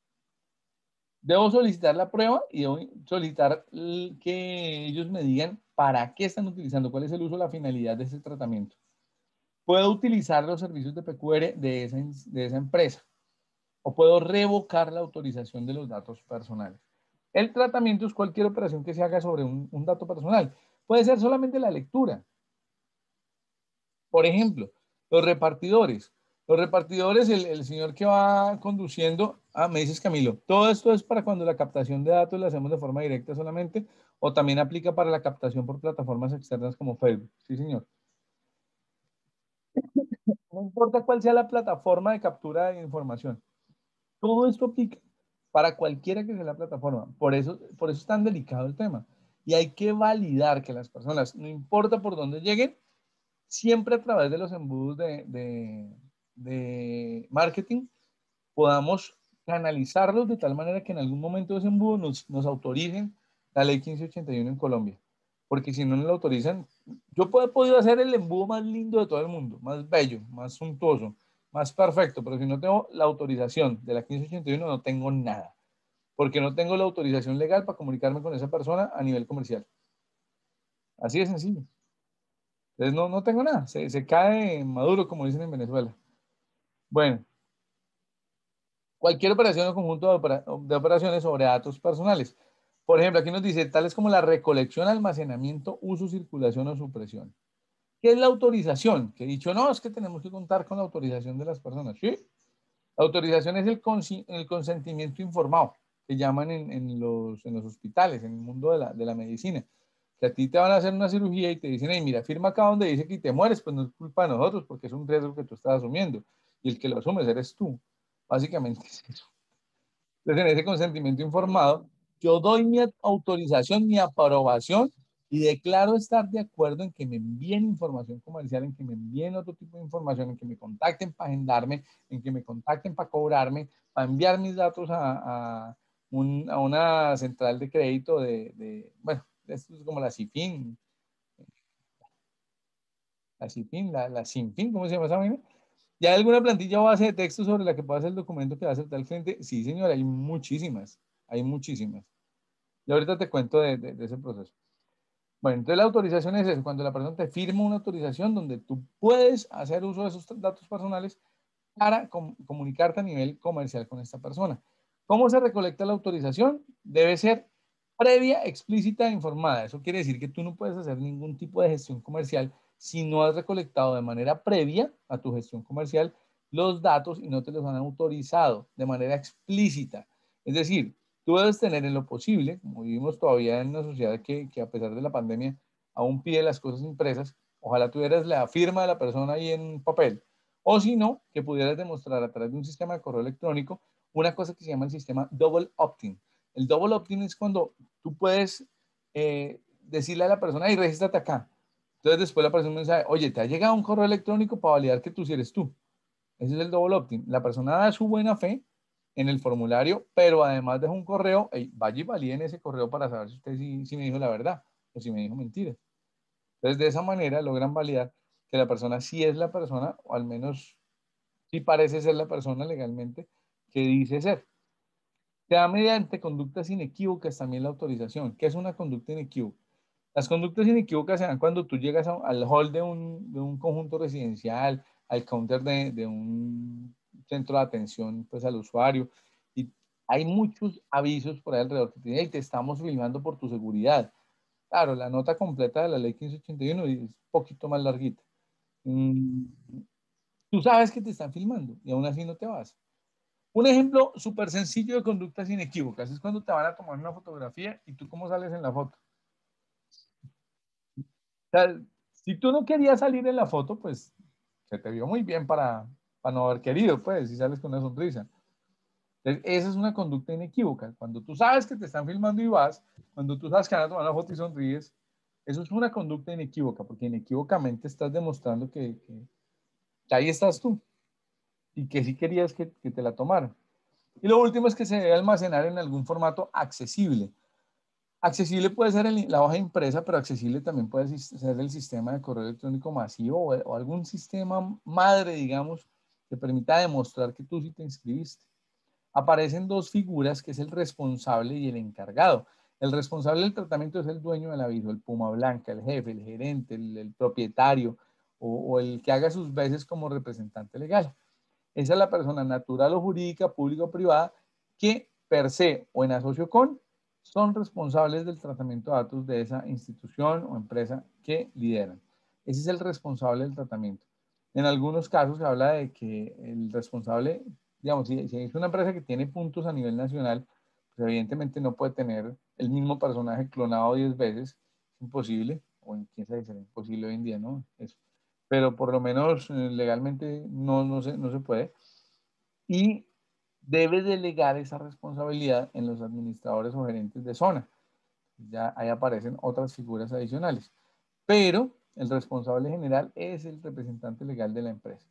Debo solicitar la prueba y debo solicitar que ellos me digan para qué están utilizando, cuál es el uso, la finalidad de ese tratamiento. Puedo utilizar los servicios de P Q R de esa, de esa empresa o puedo revocar la autorización de los datos personales. El tratamiento es cualquier operación que se haga sobre un, un dato personal. Puede ser solamente la lectura. Por ejemplo, los repartidores. Los repartidores, el, el señor que va conduciendo, ah, me dices Camilo, todo esto es para cuando la captación de datos la hacemos de forma directa solamente o también aplica para la captación por plataformas externas como Facebook. Sí, señor. No importa cuál sea la plataforma de captura de información. Todo esto aplica para cualquiera que sea la plataforma. Por eso, por eso es tan delicado el tema. Y hay que validar que las personas, no importa por dónde lleguen, siempre a través de los embudos de, de, de marketing, podamos canalizarlos de tal manera que en algún momento de ese embudo nos, nos autoricen la ley quince ochenta y uno en Colombia. Porque si no nos lo autorizan, yo he podido hacer el embudo más lindo de todo el mundo, más bello, más suntuoso, más perfecto, pero si no tengo la autorización de la quince ochenta y uno, no tengo nada. Porque no tengo la autorización legal para comunicarme con esa persona a nivel comercial. Así de sencillo. Entonces no, no tengo nada, se, se cae maduro, como dicen en Venezuela. Bueno, cualquier operación o conjunto de, opera, de operaciones sobre datos personales. Por ejemplo, aquí nos dice tales como la recolección, almacenamiento, uso, circulación o supresión. ¿Qué es la autorización? Que he dicho, no, es que tenemos que contar con la autorización de las personas. ¿Sí? La autorización es el, consi el consentimiento informado, que llaman en, en, los, en los hospitales, en el mundo de la, de la medicina. Que a ti te van a hacer una cirugía y te dicen, hey, mira, firma acá donde dice que te mueres, pues no es culpa de nosotros, porque es un riesgo que tú estás asumiendo. Y el que lo asumes eres tú. Básicamente es eso. Entonces, en ese consentimiento informado, yo doy mi autorización, mi aprobación y declaro estar de acuerdo en que me envíen información comercial, en que me envíen otro tipo de información, en que me contacten para agendarme, en que me contacten para cobrarme, para enviar mis datos a, a, un, a una central de crédito de, de, bueno, esto es como la CIFIN, la CIFIN, la, la SINFIN, ¿cómo se llama esa vaina? ¿Ya hay alguna plantilla o base de texto sobre la que pueda hacer el documento que va a aceptar el cliente? Sí, señor, hay muchísimas, hay muchísimas. Y ahorita te cuento de, de, de ese proceso. Bueno, entonces la autorización es eso, cuando la persona te firma una autorización donde tú puedes hacer uso de esos datos personales para com comunicarte a nivel comercial con esta persona. ¿Cómo se recolecta la autorización? Debe ser previa, explícita e informada. Eso quiere decir que tú no puedes hacer ningún tipo de gestión comercial si no has recolectado de manera previa a tu gestión comercial los datos y no te los han autorizado de manera explícita. Es decir, Tú debes tener en lo posible, como vivimos todavía en una sociedad que, que a pesar de la pandemia aún pide las cosas impresas, ojalá tuvieras la firma de la persona ahí en papel, o si no, que pudieras demostrar a través de un sistema de correo electrónico una cosa que se llama el sistema double opt-in. El double opt-in es cuando tú puedes eh, decirle a la persona, y regístrate acá. Entonces después le aparece un mensaje, oye, te ha llegado un correo electrónico para validar que tú sí eres tú. Ese es el double opt-in. La persona da su buena fe en el formulario, pero además deja un correo, hey, vaya y valide en ese correo para saber si usted sí, sí me dijo la verdad o si me dijo mentiras. Entonces, de esa manera logran validar que la persona sí es la persona, o al menos sí parece ser la persona legalmente que dice ser. Se da mediante conductas inequívocas también la autorización. ¿Qué es una conducta inequívoca? Las conductas inequívocas se dan cuando tú llegas a, al hall de un, de un conjunto residencial, al counter de, de un centro de atención pues, al usuario, y hay muchos avisos por ahí alrededor que te dicen, hey, te estamos filmando por tu seguridad. Claro, la nota completa de la ley quince ochenta y uno es un poquito más larguita. Mm, tú sabes que te están filmando y aún así no te vas. Un ejemplo súper sencillo de conductas inequívocas es cuando te van a tomar una fotografía y tú cómo sales en la foto. O sea, si tú no querías salir en la foto, pues se te vio muy bien para, para no haber querido, pues, si sales con una sonrisa. Entonces, esa es una conducta inequívoca. Cuando tú sabes que te están filmando y vas, cuando tú sabes que van a tomar una foto y sonríes, eso es una conducta inequívoca, porque inequívocamente estás demostrando que, que, que ahí estás tú y que sí querías que, que te la tomaran. Y lo último es que se debe almacenar en algún formato accesible. Accesible puede ser el, la hoja impresa, pero accesible también puede ser el sistema de correo electrónico masivo o, o algún sistema madre, digamos, que permita demostrar que tú sí te inscribiste. Aparecen dos figuras, que es el responsable y el encargado. El responsable del tratamiento es el dueño del aviso, el puma blanca, el jefe, el gerente, el, el propietario o, o el que haga sus veces como representante legal. Esa es la persona natural o jurídica, pública o privada, que per se o en asocio con son responsables del tratamiento de datos de esa institución o empresa que lideran. Ese es el responsable del tratamiento. En algunos casos se habla de que el responsable, digamos, si, si es una empresa que tiene puntos a nivel nacional, pues evidentemente no puede tener el mismo personaje clonado diez veces, es imposible, o en quién sabe, será imposible hoy en día, ¿no? Eso. Pero por lo menos eh, legalmente no, no, se, no se puede. Y debe delegar esa responsabilidad en los administradores o gerentes de zona. Ya ahí aparecen otras figuras adicionales. Pero el responsable general es el representante legal de la empresa.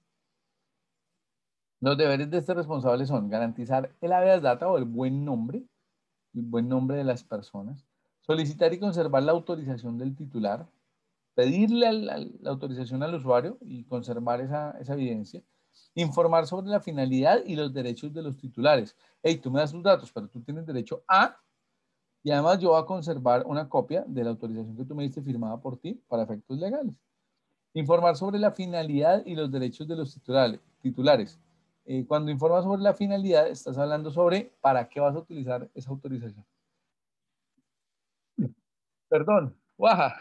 Los deberes de este responsable son garantizar el habeas data o el buen nombre, el buen nombre de las personas, solicitar y conservar la autorización del titular, pedirle al, al, la autorización al usuario y conservar esa, esa evidencia, informar sobre la finalidad y los derechos de los titulares. Hey, tú me das tus datos, pero tú tienes derecho a, y además yo voy a conservar una copia de la autorización que tú me diste firmada por ti para efectos legales. Informar sobre la finalidad y los derechos de los titulares. titulares. Eh, cuando informas sobre la finalidad, estás hablando sobre para qué vas a utilizar esa autorización. Perdón, guaja.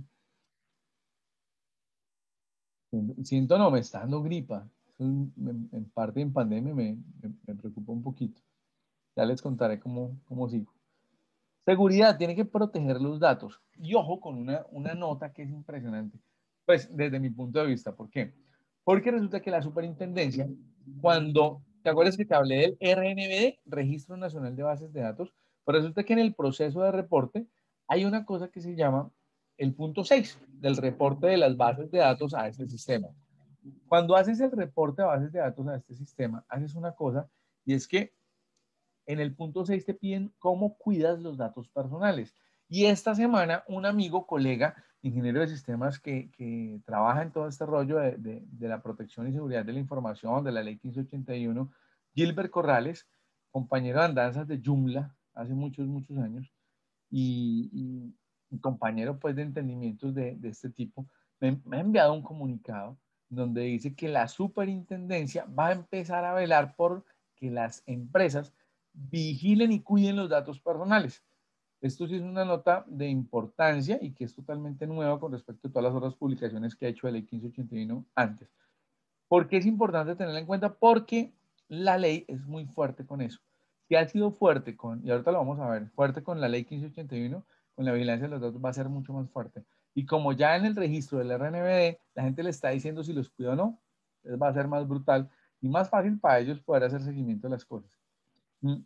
Siento, no, me está dando gripa. En, en parte en pandemia me, me, me preocupa un poquito. Ya les contaré cómo, cómo sigo. Seguridad, tiene que proteger los datos. Y ojo con una, una nota que es impresionante. Pues desde mi punto de vista, ¿por qué? Porque resulta que la superintendencia, cuando, ¿te acuerdas que te hablé del R N B D, Registro Nacional de Bases de Datos? Pues resulta que en el proceso de reporte hay una cosa que se llama el punto seis del reporte de las bases de datos a este sistema. Cuando haces el reporte de bases de datos a este sistema, haces una cosa y es que en el punto seis te piden cómo cuidas los datos personales. Y esta semana un amigo, colega, ingeniero de sistemas que, que trabaja en todo este rollo de, de, de, la protección y seguridad de la información, de la ley quince ochenta y uno, Gilbert Corrales, compañero de andanzas de Joomla hace muchos, muchos años, y, y compañero pues de entendimientos de, de este tipo, me, me ha enviado un comunicado donde dice que la superintendencia va a empezar a velar por que las empresas vigilen y cuiden los datos personales. Esto sí es una nota de importancia y que es totalmente nueva con respecto a todas las otras publicaciones que ha hecho la ley quince ochenta y uno antes. ¿Por qué es importante tenerla en cuenta? Porque la ley es muy fuerte con eso. si ha sido fuerte con, y ahorita lo vamos a ver, fuerte con la ley quince ochenta y uno, con la vigilancia de los datos va a ser mucho más fuerte. Y como ya en el registro del R N B D, la gente le está diciendo si los cuida o no, entonces va a ser más brutal y más fácil para ellos poder hacer seguimiento de las cosas. Mm.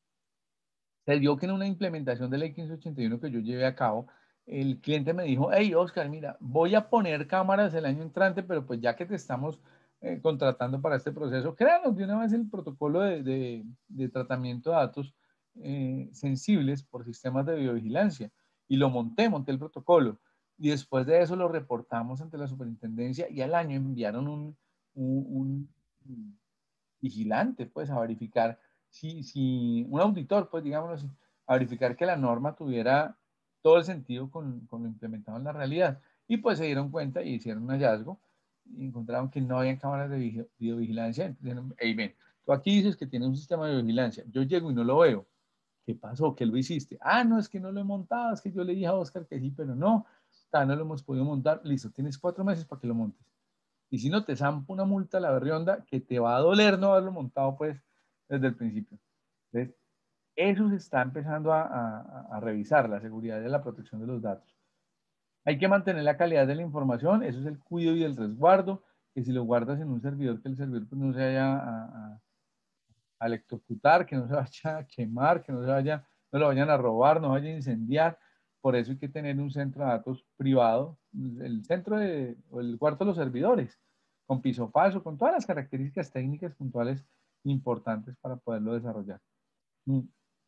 Se dio que en una implementación de ley quince ochenta y uno que yo llevé a cabo, el cliente me dijo, hey, Oscar, mira, voy a poner cámaras el año entrante, pero pues ya que te estamos eh, contratando para este proceso, créanos de una vez el protocolo de, de, de tratamiento de datos eh, sensibles por sistemas de videovigilancia. Y lo monté, monté el protocolo. Y después de eso lo reportamos ante la superintendencia y al año enviaron un, un, un vigilante, pues, a verificar si, si un auditor, pues, digámoslo así, a verificar que la norma tuviera todo el sentido con, con lo implementado en la realidad. Y pues se dieron cuenta y hicieron un hallazgo y encontraron que no había cámaras de videovigilancia. Entonces dijeron, hey, ven, tú aquí dices que tienes un sistema de vigilancia, yo llego y no lo veo. ¿Qué pasó? ¿Qué lo hiciste? Ah, no, es que no lo he montado, es que yo le dije a Oscar que sí, pero no, no lo hemos podido montar. Listo, tienes cuatro meses para que lo montes. Y si no, te zampa una multa a la berrionda que te va a doler no haberlo montado pues desde el principio. Entonces, eso se está empezando a, a, a revisar, la seguridad y la protección de los datos. Hay que mantener la calidad de la información, eso es el cuidado y el resguardo, que si lo guardas en un servidor, que el servidor pues, no se vaya a, a, a electrocutar, que no se vaya a quemar, que no se vaya, no lo vayan a robar, no vaya a incendiar. Por eso hay que tener un centro de datos privado, el centro de, o el cuarto de los servidores, con piso falso, con todas las características técnicas puntuales importantes para poderlo desarrollar. Mm.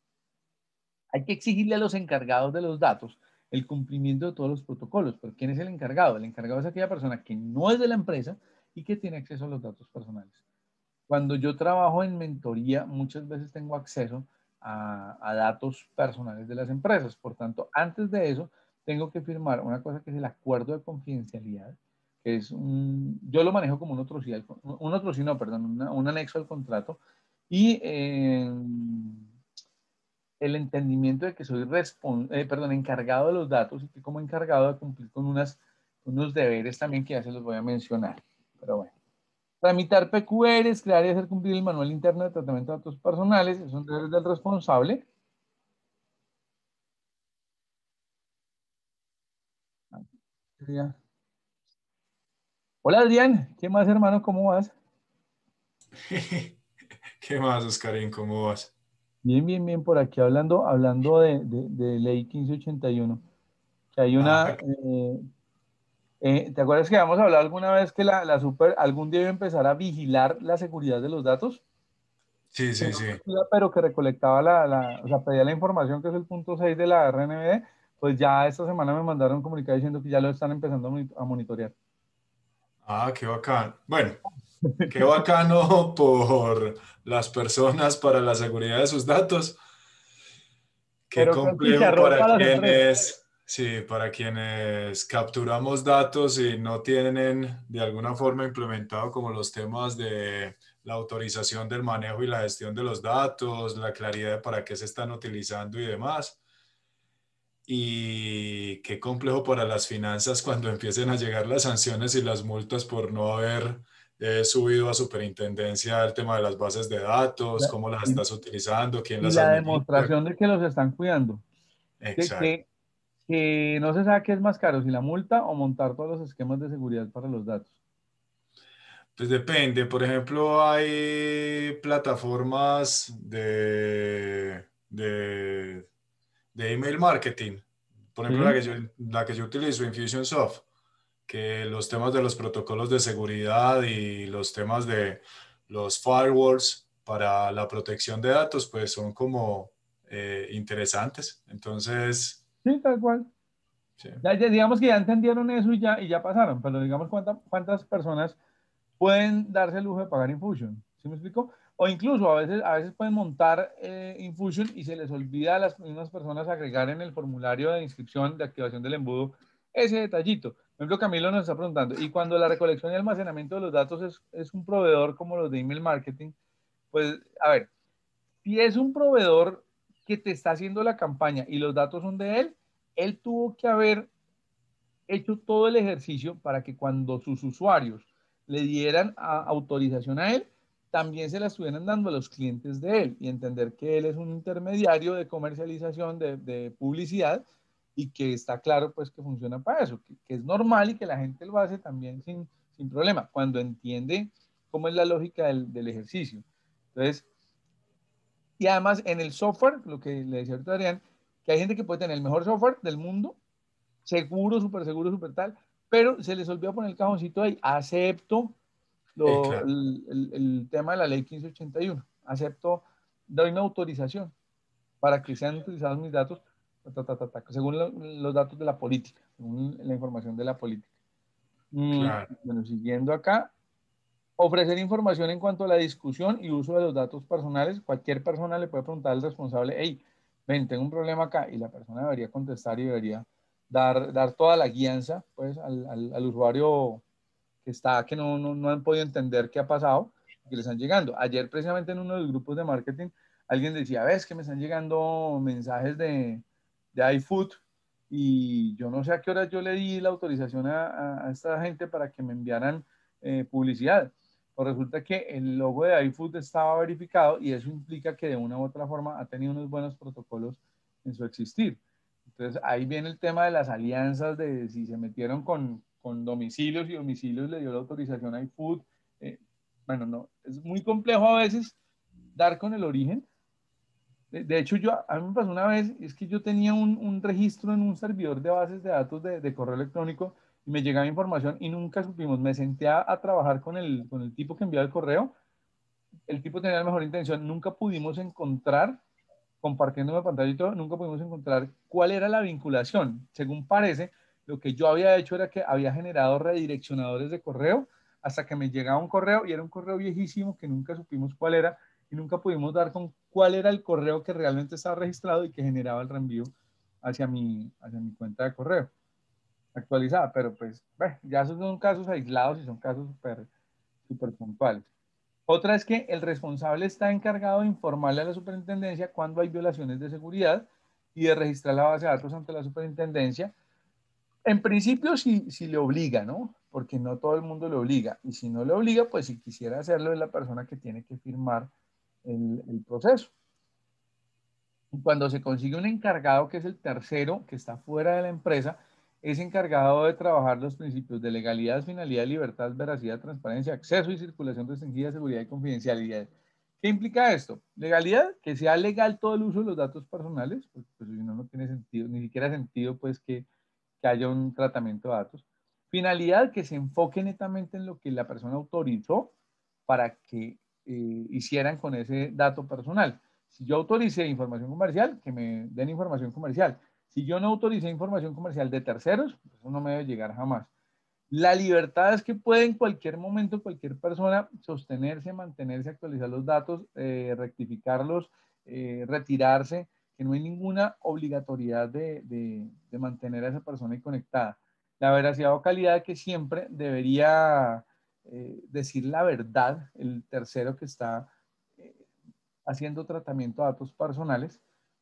Hay que exigirle a los encargados de los datos el cumplimiento de todos los protocolos. ¿Pero quién es el encargado? El encargado es aquella persona que no es de la empresa y que tiene acceso a los datos personales. Cuando yo trabajo en mentoría, muchas veces tengo acceso a, a datos personales de las empresas. Por tanto, antes de eso, tengo que firmar una cosa que es el acuerdo de confidencialidad, que es un, yo lo manejo como un otro sí, un otro sí, no, perdón, una, un anexo al contrato, y eh, el entendimiento de que soy eh, perdón, encargado de los datos y que como encargado de cumplir con unas, unos deberes también que ya se los voy a mencionar. Pero bueno. Tramitar P Q Rs, crear y hacer cumplir el manual interno de tratamiento de datos personales, es un deber del responsable. Hola Adrián, ¿qué más hermano? ¿Cómo vas? ¿Qué más, Oscarín? ¿Cómo vas? Bien, bien, bien, por aquí hablando, hablando de, de, de ley quince ochenta y uno, que hay una, Ah, eh, eh, ¿te acuerdas que habíamos hablado alguna vez que la, la super algún día iba a empezar a vigilar la seguridad de los datos? sí, Que sí, no sí. lo hacía, pero que recolectaba la, la, o sea, pedía la información, que es el punto seis de la R N B D, pues ya esta semana me mandaron un comunicado diciendo que ya lo están empezando a moni- a monitorear. Ah, qué bacán. Bueno, qué bacano por las personas para la seguridad de sus datos. Qué Pero con complejo chicharrón para para las empresas. quienes, sí, para quienes capturamos datos y no tienen de alguna forma implementado como los temas de la autorización del manejo y la gestión de los datos, la claridad de para qué se están utilizando y demás. Y qué complejo para las finanzas cuando empiecen a llegar las sanciones y las multas por no haber eh, subido a superintendencia el tema de las bases de datos, La- cómo las y, estás utilizando, quién y las la administra. demostración de que los están cuidando. Que, Exacto. que, que no se sabe qué es más caro, si la multa o montar todos los esquemas de seguridad para los datos. Pues depende. Por ejemplo, hay plataformas de, de, de email marketing. Por ejemplo, la ¿Sí? que yo, la que yo utilizo, Infusionsoft, que los temas de los protocolos de seguridad y los temas de los firewalls para la protección de datos, pues son como eh, interesantes. Entonces, Sí, tal cual. sí. Ya, ya digamos que ya entendieron eso y ya, y ya pasaron, pero digamos cuánta- cuántas personas pueden darse el lujo de pagar Infusion. ¿Sí me explico? O incluso a veces, a veces pueden montar eh, Infusion y se les olvida a las mismas personas agregar en el formulario de inscripción de activación del embudo ese detallito. Por ejemplo, Camilo nos está preguntando, y cuando la recolección y almacenamiento de los datos es, es un proveedor como los de email marketing, pues, a ver, si es un proveedor que te está haciendo la campaña y los datos son de él, él tuvo que haber hecho todo el ejercicio para que cuando sus usuarios le dieran a, autorización a él, también se la estuvieran dando a los clientes de él y entender que él es un intermediario de comercialización, de, de publicidad, y que está claro pues que funciona para eso, que, que es normal y que la gente lo hace también sin, sin problema, cuando entiende cómo es la lógica del, del ejercicio. Entonces, y además en el software, lo que le decía ahorita a Adrián, que hay gente que puede tener el mejor software del mundo, seguro, súper seguro, súper tal, pero se les olvidó poner el cajoncito ahí, acepto Eh, lo, claro, el, el, el, tema de la ley quince ochenta y uno, acepto, doy una autorización para que sean utilizados mis datos, ta, ta, ta, ta, según lo, los datos de la política, según la información de la política. Mm, claro. bueno, siguiendo acá, ofrecer información en cuanto a la discusión y uso de los datos personales. Cualquier persona le puede preguntar al responsable, hey, ven, tengo un problema acá, y la persona debería contestar y debería dar, dar toda la guianza pues, al, al, al usuario que está, que no, no, no han podido entender qué ha pasado, que le están llegando. Ayer precisamente en uno de los grupos de marketing, alguien decía, ves que me están llegando mensajes de, de iFood, y yo no sé a qué hora yo le di la autorización a, a, a esta gente para que me enviaran eh, publicidad. Pues resulta que el logo de iFood estaba verificado y eso implica que de una u otra forma ha tenido unos buenos protocolos en su existir. Entonces ahí viene el tema de las alianzas, de si se metieron con, con domicilios y domicilios le dio la autorización a iFood. Eh, bueno, no, es muy complejo a veces dar con el origen. De, de hecho, yo, a mí me pasó una vez, es que yo tenía un, un registro en un servidor de bases de datos de, de correo electrónico y me llegaba información y nunca supimos. Me senté a, a trabajar con el, con el tipo que enviaba el correo. El tipo tenía la mejor intención. Nunca pudimos encontrar, compartiéndome pantalla y todo, nunca pudimos encontrar cuál era la vinculación. Según parece, lo que yo había hecho era que había generado redireccionadores de correo hasta que me llegaba un correo y era un correo viejísimo que nunca supimos cuál era y nunca pudimos dar con cuál era el correo que realmente estaba registrado y que generaba el reenvío hacia mi, hacia mi cuenta de correo actualizada. Pero pues, bueno, ya esos son casos aislados y son casos súper, súper puntuales. Otra es que el responsable está encargado de informarle a la superintendencia cuando hay violaciones de seguridad y de registrar la base de datos ante la superintendencia. En principio, si, si le obliga, ¿no? Porque no todo el mundo le obliga. Y si no le obliga, pues si quisiera hacerlo, es la persona que tiene que firmar el, el proceso. Y cuando se consigue un encargado, que es el tercero, que está fuera de la empresa, es encargado de trabajar los principios de legalidad, finalidad, libertad, veracidad, transparencia, acceso y circulación restringida, seguridad y confidencialidad. ¿Qué implica esto? Legalidad, que sea legal todo el uso de los datos personales, pues, pues si no, no tiene sentido, ni siquiera sentido pues que, que haya un tratamiento de datos. Finalidad, que se enfoque netamente en lo que la persona autorizó para que eh, hicieran con ese dato personal. Si yo autoricé información comercial, que me den información comercial. Si yo no autoricé información comercial de terceros, eso no me debe llegar jamás. La libertad es que puede en cualquier momento cualquier persona sostenerse, mantenerse, actualizar los datos, eh, rectificarlos, eh, retirarse, que no hay ninguna obligatoriedad de, de, de mantener a esa persona conectada. La veracidad o calidad, que siempre debería eh, decir la verdad el tercero que está eh, haciendo tratamiento de datos personales,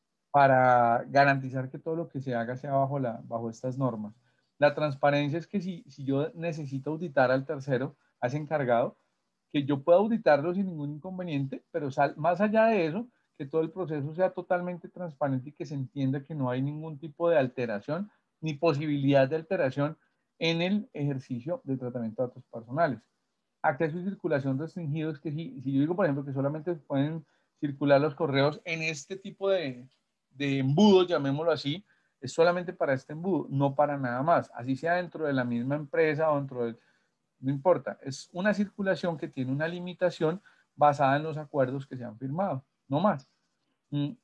para garantizar que todo lo que se haga sea bajo, la, bajo estas normas. La transparencia es que si, si yo necesito auditar al tercero, a ese encargado, que yo pueda auditarlo sin ningún inconveniente, pero sal, más allá de eso, que todo el proceso sea totalmente transparente y que se entienda que no hay ningún tipo de alteración ni posibilidad de alteración en el ejercicio de tratamiento de datos personales. Acceso y circulación restringidos, que si, si yo digo, por ejemplo, que solamente pueden circular los correos en este tipo de, de embudo, llamémoslo así, es solamente para este embudo, no para nada más. Así sea dentro de la misma empresa o dentro de... No importa, es una circulación que tiene una limitación basada en los acuerdos que se han firmado, no más. Mm,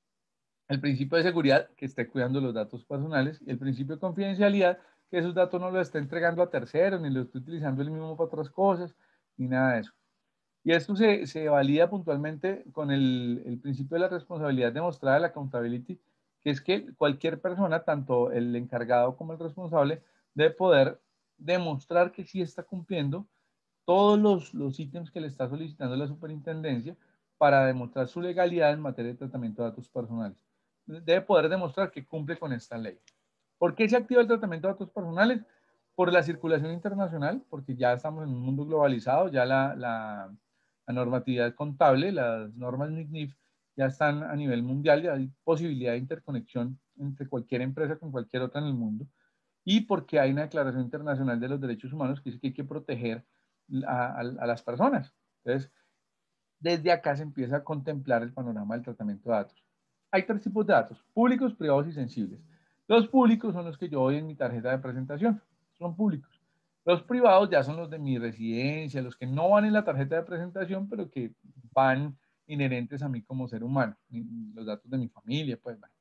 El principio de seguridad, que esté cuidando los datos personales, y el principio de confidencialidad, que esos datos no los esté entregando a terceros, ni los esté utilizando él mismo para otras cosas, ni nada de eso. Y esto se, se valida puntualmente con el, el principio de la responsabilidad demostrada, la accountability, que es que cualquier persona, tanto el encargado como el responsable, debe poder demostrar que sí está cumpliendo todos los, los ítems que le está solicitando la superintendencia para demostrar su legalidad en materia de tratamiento de datos personales. Debe poder demostrar que cumple con esta ley. ¿Por qué se activa el tratamiento de datos personales? Por la circulación internacional, porque ya estamos en un mundo globalizado, ya la, la la normatividad contable, las normas N I C N I F, ya están a nivel mundial, ya hay posibilidad de interconexión entre cualquier empresa con cualquier otra en el mundo, y porque hay una Declaración Internacional de los Derechos Humanos que dice que hay que proteger a, a, a las personas. Entonces, desde acá se empieza a contemplar el panorama del tratamiento de datos. Hay tres tipos de datos: públicos, privados y sensibles. Los públicos son los que yo doy en mi tarjeta de presentación, son públicos. Los privados ya son los de mi residencia, los que no van en la tarjeta de presentación, pero que van inherentes a mí como ser humano, los datos de mi familia, pues van.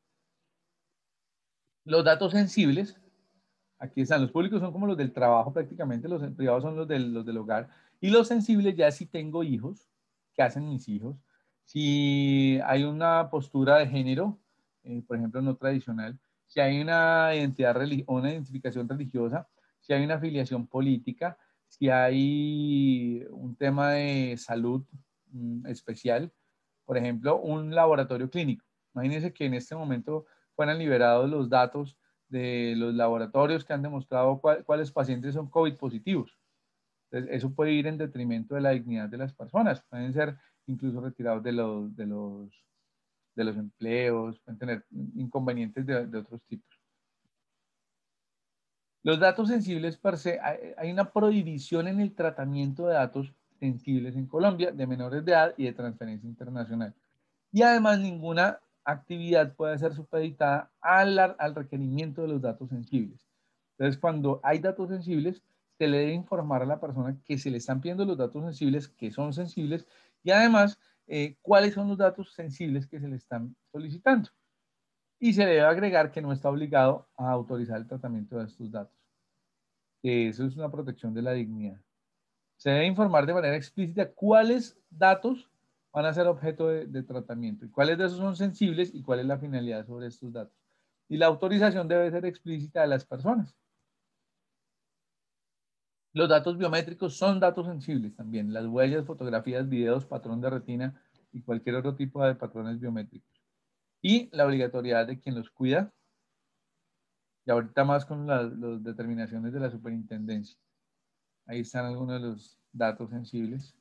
Los datos sensibles, aquí están, los públicos son como los del trabajo prácticamente, los privados son los del, los del hogar, y los sensibles ya si tengo hijos, ¿qué hacen mis hijos? Si hay una postura de género, eh, por ejemplo, no tradicional, si hay una identidad o una identificación religiosa, si hay una afiliación política, si hay un tema de salud mm, especial, por ejemplo, un laboratorio clínico. Imagínense que en este momento fueran liberados los datos de los laboratorios que han demostrado cuál, cuáles pacientes son COVID positivos. Entonces, eso puede ir en detrimento de la dignidad de las personas. Pueden ser incluso retirados de los, de los, de los empleos, pueden tener inconvenientes de, de otros tipos. Los datos sensibles per se, hay, hay una prohibición en el tratamiento de datos sensibles en Colombia de menores de edad y de transferencia internacional. Y además ninguna actividad puede ser supeditada al, al requerimiento de los datos sensibles. Entonces, cuando hay datos sensibles, se le debe informar a la persona que se le están pidiendo los datos sensibles, que son sensibles, y además eh, cuáles son los datos sensibles que se le están solicitando. Y se le debe agregar que no está obligado a autorizar el tratamiento de estos datos. Eso es una protección de la dignidad. Se debe informar de manera explícita cuáles datos van a ser objeto de, de tratamiento y cuáles de esos son sensibles y cuál es la finalidad sobre estos datos. Y la autorización debe ser explícita de las personas. Los datos biométricos son datos sensibles también. Las huellas, fotografías, videos, patrón de retina y cualquier otro tipo de patrones biométricos. Y la obligatoriedad de quien los cuida. Y ahorita más con las determinaciones de la superintendencia. Ahí están algunos de los datos sensibles.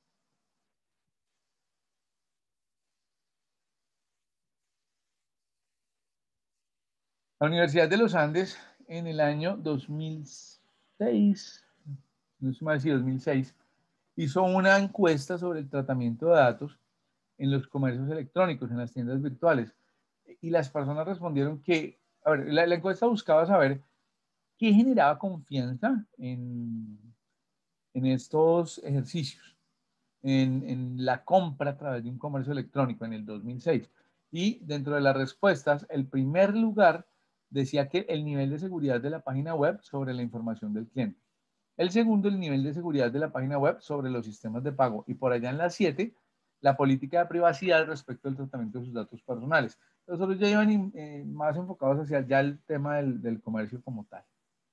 La Universidad de los Andes en el año dos mil seis, no sé más si dos mil seis, hizo una encuesta sobre el tratamiento de datos en los comercios electrónicos, en las tiendas virtuales. Y las personas respondieron que, a ver, la, la encuesta buscaba saber qué generaba confianza en, en estos ejercicios, en, en la compra a través de un comercio electrónico en el dos mil seis. Y dentro de las respuestas, el primer lugar decía que el nivel de seguridad de la página web sobre la información del cliente. El segundo, el nivel de seguridad de la página web sobre los sistemas de pago. Y por allá en las siete, la política de privacidad respecto al tratamiento de sus datos personales. Los otros ya iban eh, más enfocados hacia ya el tema del, del comercio como tal.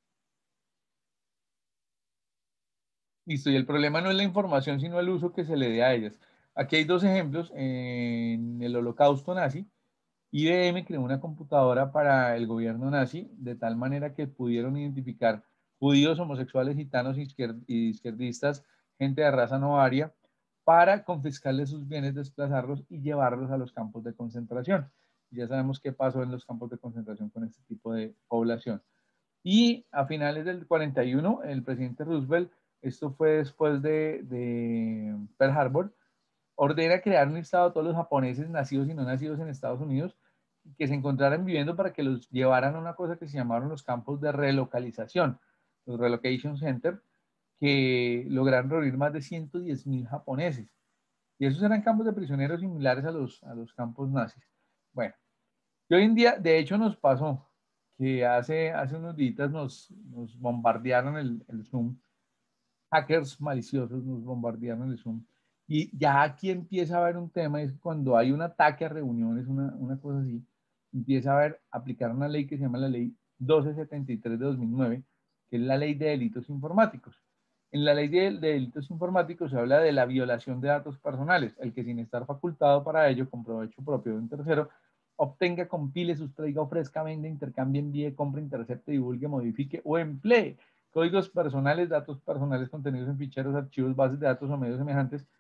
Listo, y el problema no es la información, sino el uso que se le dé a ellas. Aquí hay dos ejemplos. En el Holocausto nazi, I B M creó una computadora para el gobierno nazi de tal manera que pudieron identificar judíos, homosexuales, gitanos y izquierdistas, gente de raza no aria, para confiscarles sus bienes, desplazarlos y llevarlos a los campos de concentración. Ya sabemos qué pasó en los campos de concentración con este tipo de población. Y a finales del cuarenta y uno, el presidente Roosevelt, esto fue después de, de Pearl Harbor, ordena crear un listado de todos los japoneses nacidos y no nacidos en Estados Unidos que se encontraran viviendo para que los llevaran a una cosa que se llamaron los campos de relocalización, los relocation center, que lograron reunir más de ciento diez mil japoneses. Y esos eran campos de prisioneros similares a los, a los campos nazis. Bueno, y hoy en día, de hecho, nos pasó que hace, hace unos días nos, nos bombardearon el, el Zoom, hackers maliciosos nos bombardearon el Zoom. Y ya aquí empieza a haber un tema, es cuando hay un ataque a reuniones, una, una cosa así, empieza a haber, aplicar una ley que se llama la ley doce setenta y tres de dos mil nueve, que es la ley de delitos informáticos. En la ley de, de delitos informáticos se habla de la violación de datos personales, el que sin estar facultado para ello, con provecho propio de un tercero, obtenga, compile, sustraiga, ofrezca, venda, intercambie, envíe, compre, intercepte, divulgue, modifique o emplee códigos personales, datos personales contenidos en ficheros, archivos, bases de datos o medios semejantes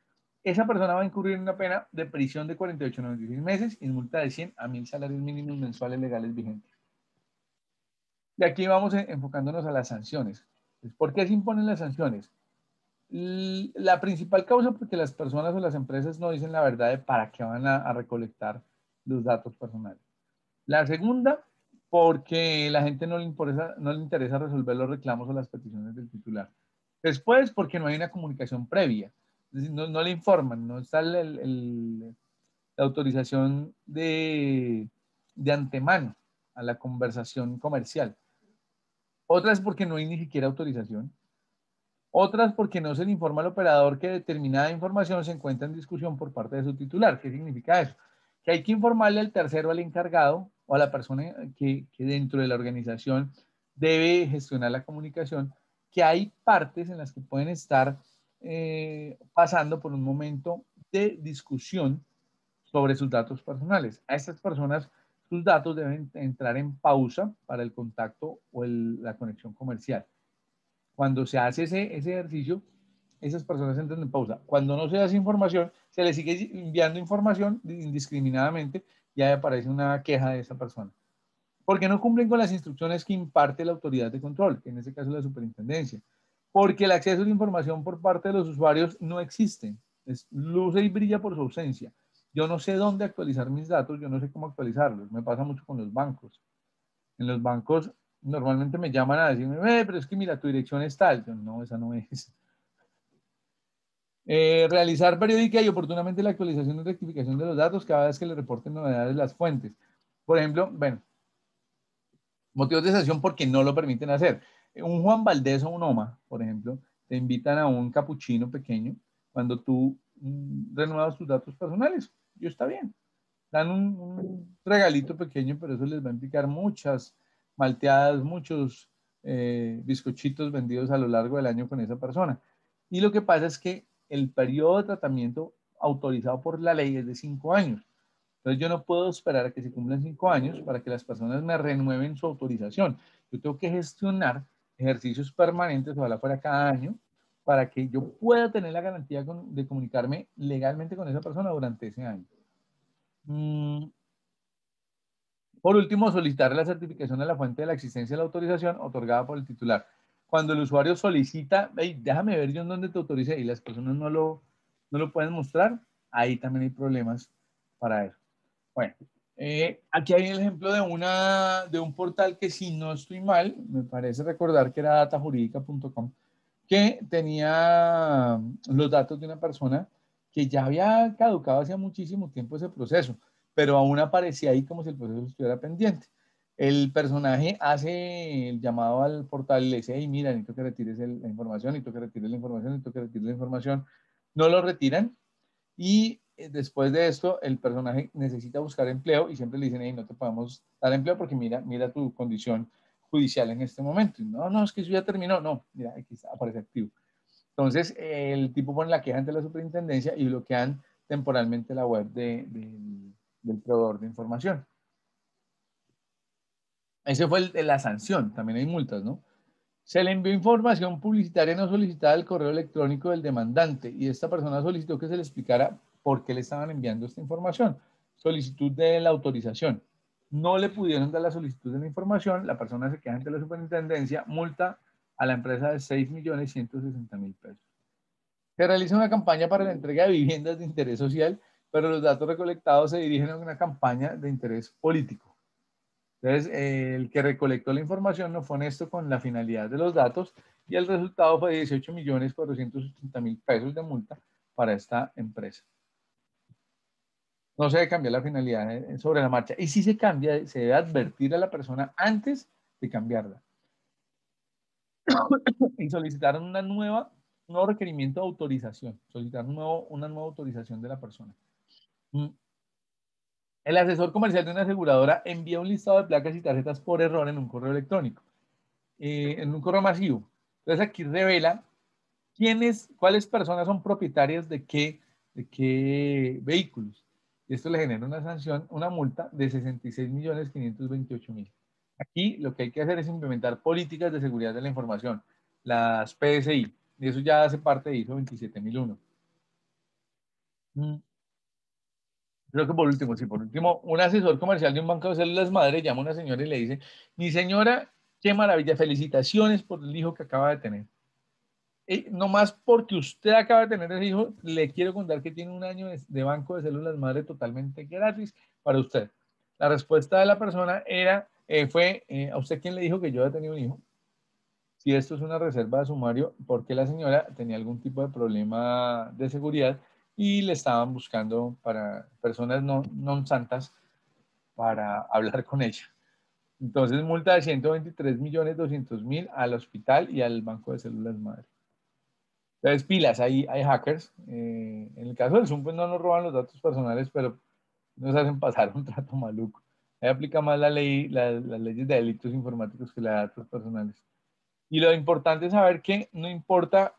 esa persona va a incurrir en una pena de prisión de cuarenta y ocho a noventa y seis meses y multa de cien a mil salarios mínimos mensuales legales vigentes. Y aquí vamos enfocándonos a las sanciones. ¿Por qué se imponen las sanciones? La principal causa porque las personas o las empresas no dicen la verdad de para qué van a, a recolectar los datos personales. La segunda, porque la gente no le, interesa, no le interesa resolver los reclamos o las peticiones del titular. Después, porque no hay una comunicación previa. Es decir, no, no le informan, no está el, el, el, la autorización de, de antemano a la conversación comercial. Otras porque no hay ni siquiera autorización. Otras porque no se le informa al operador que determinada información se encuentra en discusión por parte de su titular. ¿Qué significa eso? Que hay que informarle al tercero, al encargado o a la persona que, que dentro de la organización debe gestionar la comunicación, que hay partes en las que pueden estar eh, pasando por un momento de discusión sobre sus datos personales. A estas personas, sus datos deben entrar en pausa para el contacto o el, la conexión comercial. Cuando se hace ese, ese ejercicio, esas personas entran en pausa. Cuando no se da esa información, se le sigue enviando información indiscriminadamente y ahí aparece una queja de esa persona. Porque no cumplen con las instrucciones que imparte la autoridad de control, que en este caso es la superintendencia. Porque el acceso a la información por parte de los usuarios no existe. Es, luce y brilla por su ausencia. Yo no sé dónde actualizar mis datos, yo no sé cómo actualizarlos. Me pasa mucho con los bancos. En los bancos normalmente me llaman a decirme, eh, pero es que mira, tu dirección es tal. Yo, no, esa no es. Eh, realizar periódica y oportunamente la actualización y rectificación de los datos cada vez que le reporten novedades las fuentes. Por ejemplo, bueno, motivos de sanción porque no lo permiten hacer. Un Juan Valdés o un Oma, por ejemplo, te invitan a un capuchino pequeño cuando tú mm, renuevas tus datos personales. Y está bien. Dan un, un, regalito pequeño, pero eso les va a implicar muchas malteadas, muchos eh, bizcochitos vendidos a lo largo del año con esa persona. Y lo que pasa es que el periodo de tratamiento autorizado por la ley es de cinco años. Entonces yo no puedo esperar a que se cumplan cinco años para que las personas me renueven su autorización. Yo tengo que gestionar ejercicios permanentes, ojalá fuera cada año, para que yo pueda tener la garantía de comunicarme legalmente con esa persona durante ese año. Mm. Por último, solicitar la certificación de la fuente de la existencia de la autorización otorgada por el titular. Cuando el usuario solicita, hey, déjame ver yo en dónde te autoricé y las personas no lo, no lo pueden mostrar, ahí también hay problemas para eso. Bueno, eh, aquí hay el ejemplo de, una, de un portal que, si no estoy mal, me parece recordar que era data jurídica punto com, que tenía los datos de una persona que ya había caducado hacía muchísimo tiempo ese proceso, pero aún aparecía ahí como si el proceso estuviera pendiente. El personaje hace el llamado al portal y le dice, hey, mira, necesito que retires el, la información, necesito que retires la información, necesito que retires la información. No lo retiran y después de esto el personaje necesita buscar empleo y siempre le dicen, hey, no te podemos dar empleo porque mira, mira tu condición judicial en este momento. No, no, es que eso ya terminó. No, mira, aquí está, aparece activo. Entonces, el tipo pone la queja ante la superintendencia y bloquean temporalmente la web de, de, del proveedor de información. Ese fue el, la sanción. También hay multas, ¿no? Se le envió información publicitaria no solicitada al correo electrónico del demandante y esta persona solicitó que se le explicara por qué le estaban enviando esta información. Solicitud de la autorización. No le pudieron dar la solicitud de la información, la persona se queja ante la superintendencia, multa a la empresa de seis millones ciento sesenta mil pesos. Se realiza una campaña para la entrega de viviendas de interés social, pero los datos recolectados se dirigen a una campaña de interés político. Entonces, eh, el que recolectó la información no fue honesto con la finalidad de los datos y el resultado fue dieciocho millones cuatrocientos ochenta mil pesos de multa para esta empresa. No se debe cambiar la finalidad sobre la marcha. Y si se cambia, se debe advertir a la persona antes de cambiarla. Y solicitaron una nueva, un nuevo requerimiento de autorización. Solicitar un nuevo, una nueva autorización de la persona. El asesor comercial de una aseguradora envía un listado de placas y tarjetas por error en un correo electrónico, eh, en un correo masivo. Entonces aquí revela quiénes, cuáles personas son propietarias de qué, de qué vehículos. Y esto le genera una sanción, una multa de sesenta y seis millones quinientos veintiocho mil. Aquí lo que hay que hacer es implementar políticas de seguridad de la información, las P S I, y eso ya hace parte de I S O veintisiete mil uno. Mm, Creo que por último, sí, por último, un asesor comercial de un banco de células madre llama a una señora y le dice, mi señora, qué maravilla, felicitaciones por el hijo que acaba de tener. Y no más porque usted acaba de tener ese hijo, le quiero contar que tiene un año de, de banco de células madre totalmente gratis para usted. La respuesta de la persona era, eh, fue, eh, ¿a usted quién le dijo que yo había tenido un hijo? Si esto es una reserva de sumario, porque la señora tenía algún tipo de problema de seguridad y le estaban buscando para personas no, no santas para hablar con ella. Entonces, multa de ciento veintitrés millones doscientos mil al hospital y al banco de células madre. Entonces, pilas, hay, hay hackers. Eh, en el caso del Zoom, pues no nos roban los datos personales, pero nos hacen pasar un trato maluco. Ahí aplica más la ley, la, las leyes de delitos informáticos que la de datos personales. Y lo importante es saber que no importa,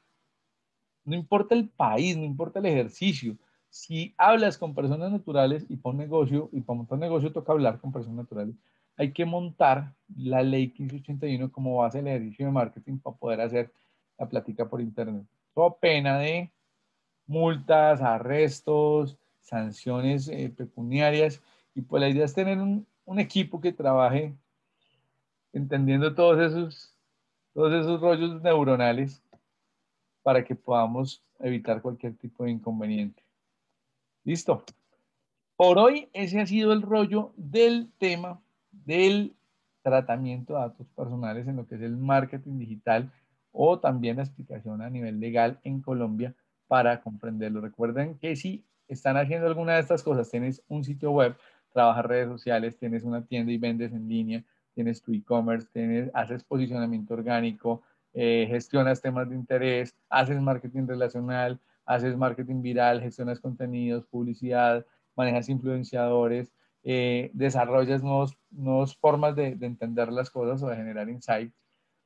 no importa el país, no importa el ejercicio. Si hablas con personas naturales y para un negocio, y para montar un negocio toca hablar con personas naturales, hay que montar la ley quince ochenta y uno como base del ejercicio de marketing para poder hacer la plática por internet. Todo pena de multas, arrestos, sanciones eh, pecuniarias. Y pues la idea es tener un, un equipo que trabaje entendiendo todos esos, todos esos rollos neuronales para que podamos evitar cualquier tipo de inconveniente. Listo. Por hoy ese ha sido el rollo del tema del tratamiento de datos personales en lo que es el marketing digital o también la explicación a nivel legal en Colombia para comprenderlo. Recuerden que si están haciendo alguna de estas cosas, tienes un sitio web, trabajas redes sociales, tienes una tienda y vendes en línea, tienes tu e-commerce, tienes, haces posicionamiento orgánico, eh, gestionas temas de interés, haces marketing relacional, haces marketing viral, gestionas contenidos, publicidad, manejas influenciadores, eh, desarrollas nuevos, nuevas formas de, de, entender las cosas o de generar insights.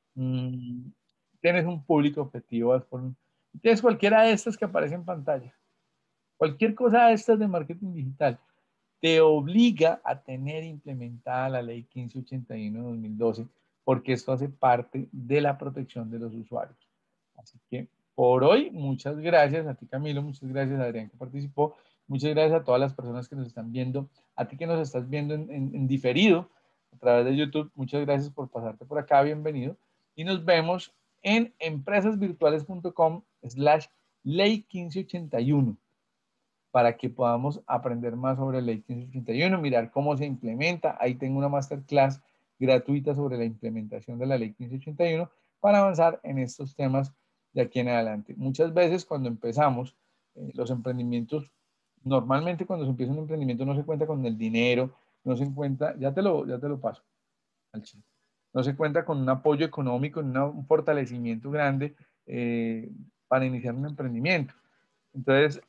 Mm, tienes un público objetivo, tienes cualquiera de estas que aparece en pantalla. Cualquier cosa de estas de marketing digital te obliga a tener implementada la ley quince ochenta y uno de dos mil doce, porque esto hace parte de la protección de los usuarios. Así que por hoy, muchas gracias a ti, Camilo, muchas gracias a Adrián que participó, muchas gracias a todas las personas que nos están viendo, a ti que nos estás viendo en, en, en diferido a través de YouTube, muchas gracias por pasarte por acá, bienvenido, y nos vemos en empresasvirtuales.com slash ley quince ochenta y uno para que podamos aprender más sobre la ley quince ochenta y uno, mirar cómo se implementa. Ahí tengo una masterclass gratuita sobre la implementación de la ley quince ochenta y uno para avanzar en estos temas de aquí en adelante. Muchas veces cuando empezamos eh, los emprendimientos, normalmente cuando se empieza un emprendimiento no se cuenta con el dinero, no se cuenta, ya te lo, ya te lo paso al chat, no se cuenta con un apoyo económico, una, un fortalecimiento grande eh, para iniciar un emprendimiento. Entonces,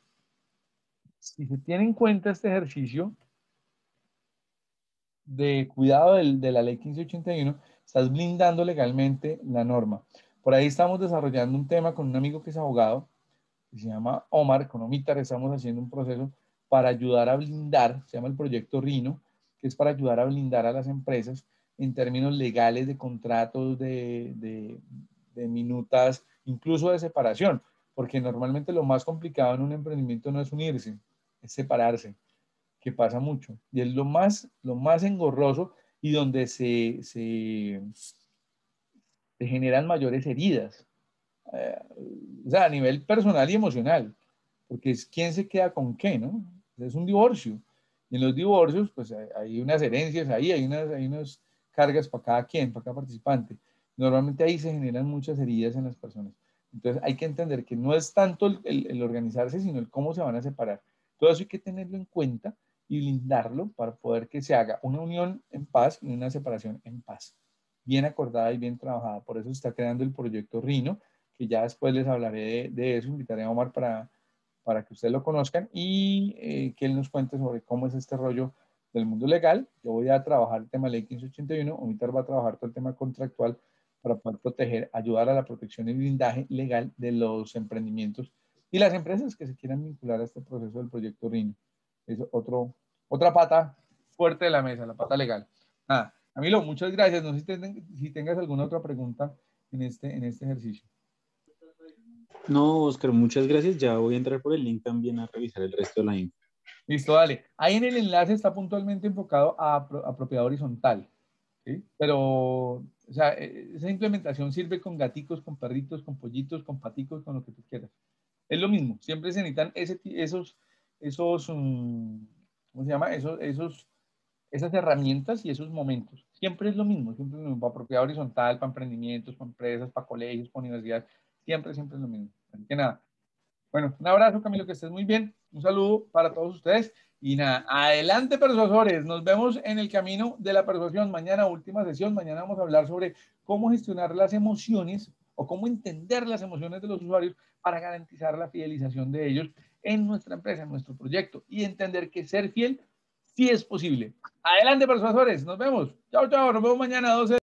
si se tiene en cuenta este ejercicio de cuidado del, de la ley quince ochenta y uno, estás blindando legalmente la norma. Por ahí estamos desarrollando un tema con un amigo que es abogado, que se llama Omar, con Omitar, estamos haciendo un proceso para ayudar a blindar, se llama el proyecto Rino, que es para ayudar a blindar a las empresas en términos legales de contratos, de, de, de minutas, incluso de separación, porque normalmente lo más complicado en un emprendimiento no es unirse, es separarse, que pasa mucho. Y es lo más, lo más engorroso y donde se, se, se generan mayores heridas. Eh, o sea, a nivel personal y emocional, porque es quién se queda con qué, ¿no? Es un divorcio. Y en los divorcios, pues hay, hay unas herencias ahí, hay unas, hay unas cargas para cada quien, para cada participante. Normalmente ahí se generan muchas heridas en las personas. Entonces hay que entender que no es tanto el, el, el organizarse, sino el cómo se van a separar. Todo eso hay que tenerlo en cuenta y blindarlo para poder que se haga una unión en paz y una separación en paz, bien acordada y bien trabajada. Por eso se está creando el proyecto Rino, que ya después les hablaré de, de eso, invitaré a Omar para, para que ustedes lo conozcan y eh, que él nos cuente sobre cómo es este rollo del mundo legal. Yo voy a trabajar el tema ley quince ochenta y uno, Omitar va a trabajar todo el tema contractual para poder proteger, ayudar a la protección y blindaje legal de los emprendimientos y las empresas que se quieran vincular a este proceso del proyecto RINO. Es otro, otra pata fuerte de la mesa, la pata legal. Ah, Camilo, muchas gracias. No sé si, ten, si tengas alguna otra pregunta en este, en este ejercicio. No, Oscar, muchas gracias. Ya voy a entrar por el link también a revisar el resto de la info. Listo, dale. Ahí en el enlace está puntualmente enfocado a, pro- a propiedad horizontal, ¿sí? Pero, o sea, e- esa implementación sirve con gaticos, con perritos, con pollitos, con paticos, con lo que tú quieras. Es lo mismo, siempre se necesitan ese, ti- esos, esos, mm, ¿cómo se llama? Esos, esos, esas herramientas y esos momentos. Siempre es lo mismo, siempre es lo mismo, para propiedad horizontal, para emprendimientos, para empresas, para colegios, para universidades, siempre, siempre es lo mismo. Así que nada, bueno, un abrazo, Camilo, que estés muy bien. Un saludo para todos ustedes. Y nada, adelante, persuasores. Nos vemos en el camino de la persuasión. Mañana, última sesión. Mañana vamos a hablar sobre cómo gestionar las emociones o cómo entender las emociones de los usuarios para garantizar la fidelización de ellos en nuestra empresa, en nuestro proyecto. Y entender que ser fiel sí es posible. Adelante, persuasores. Nos vemos. Chao, chao. Nos vemos mañana a doce.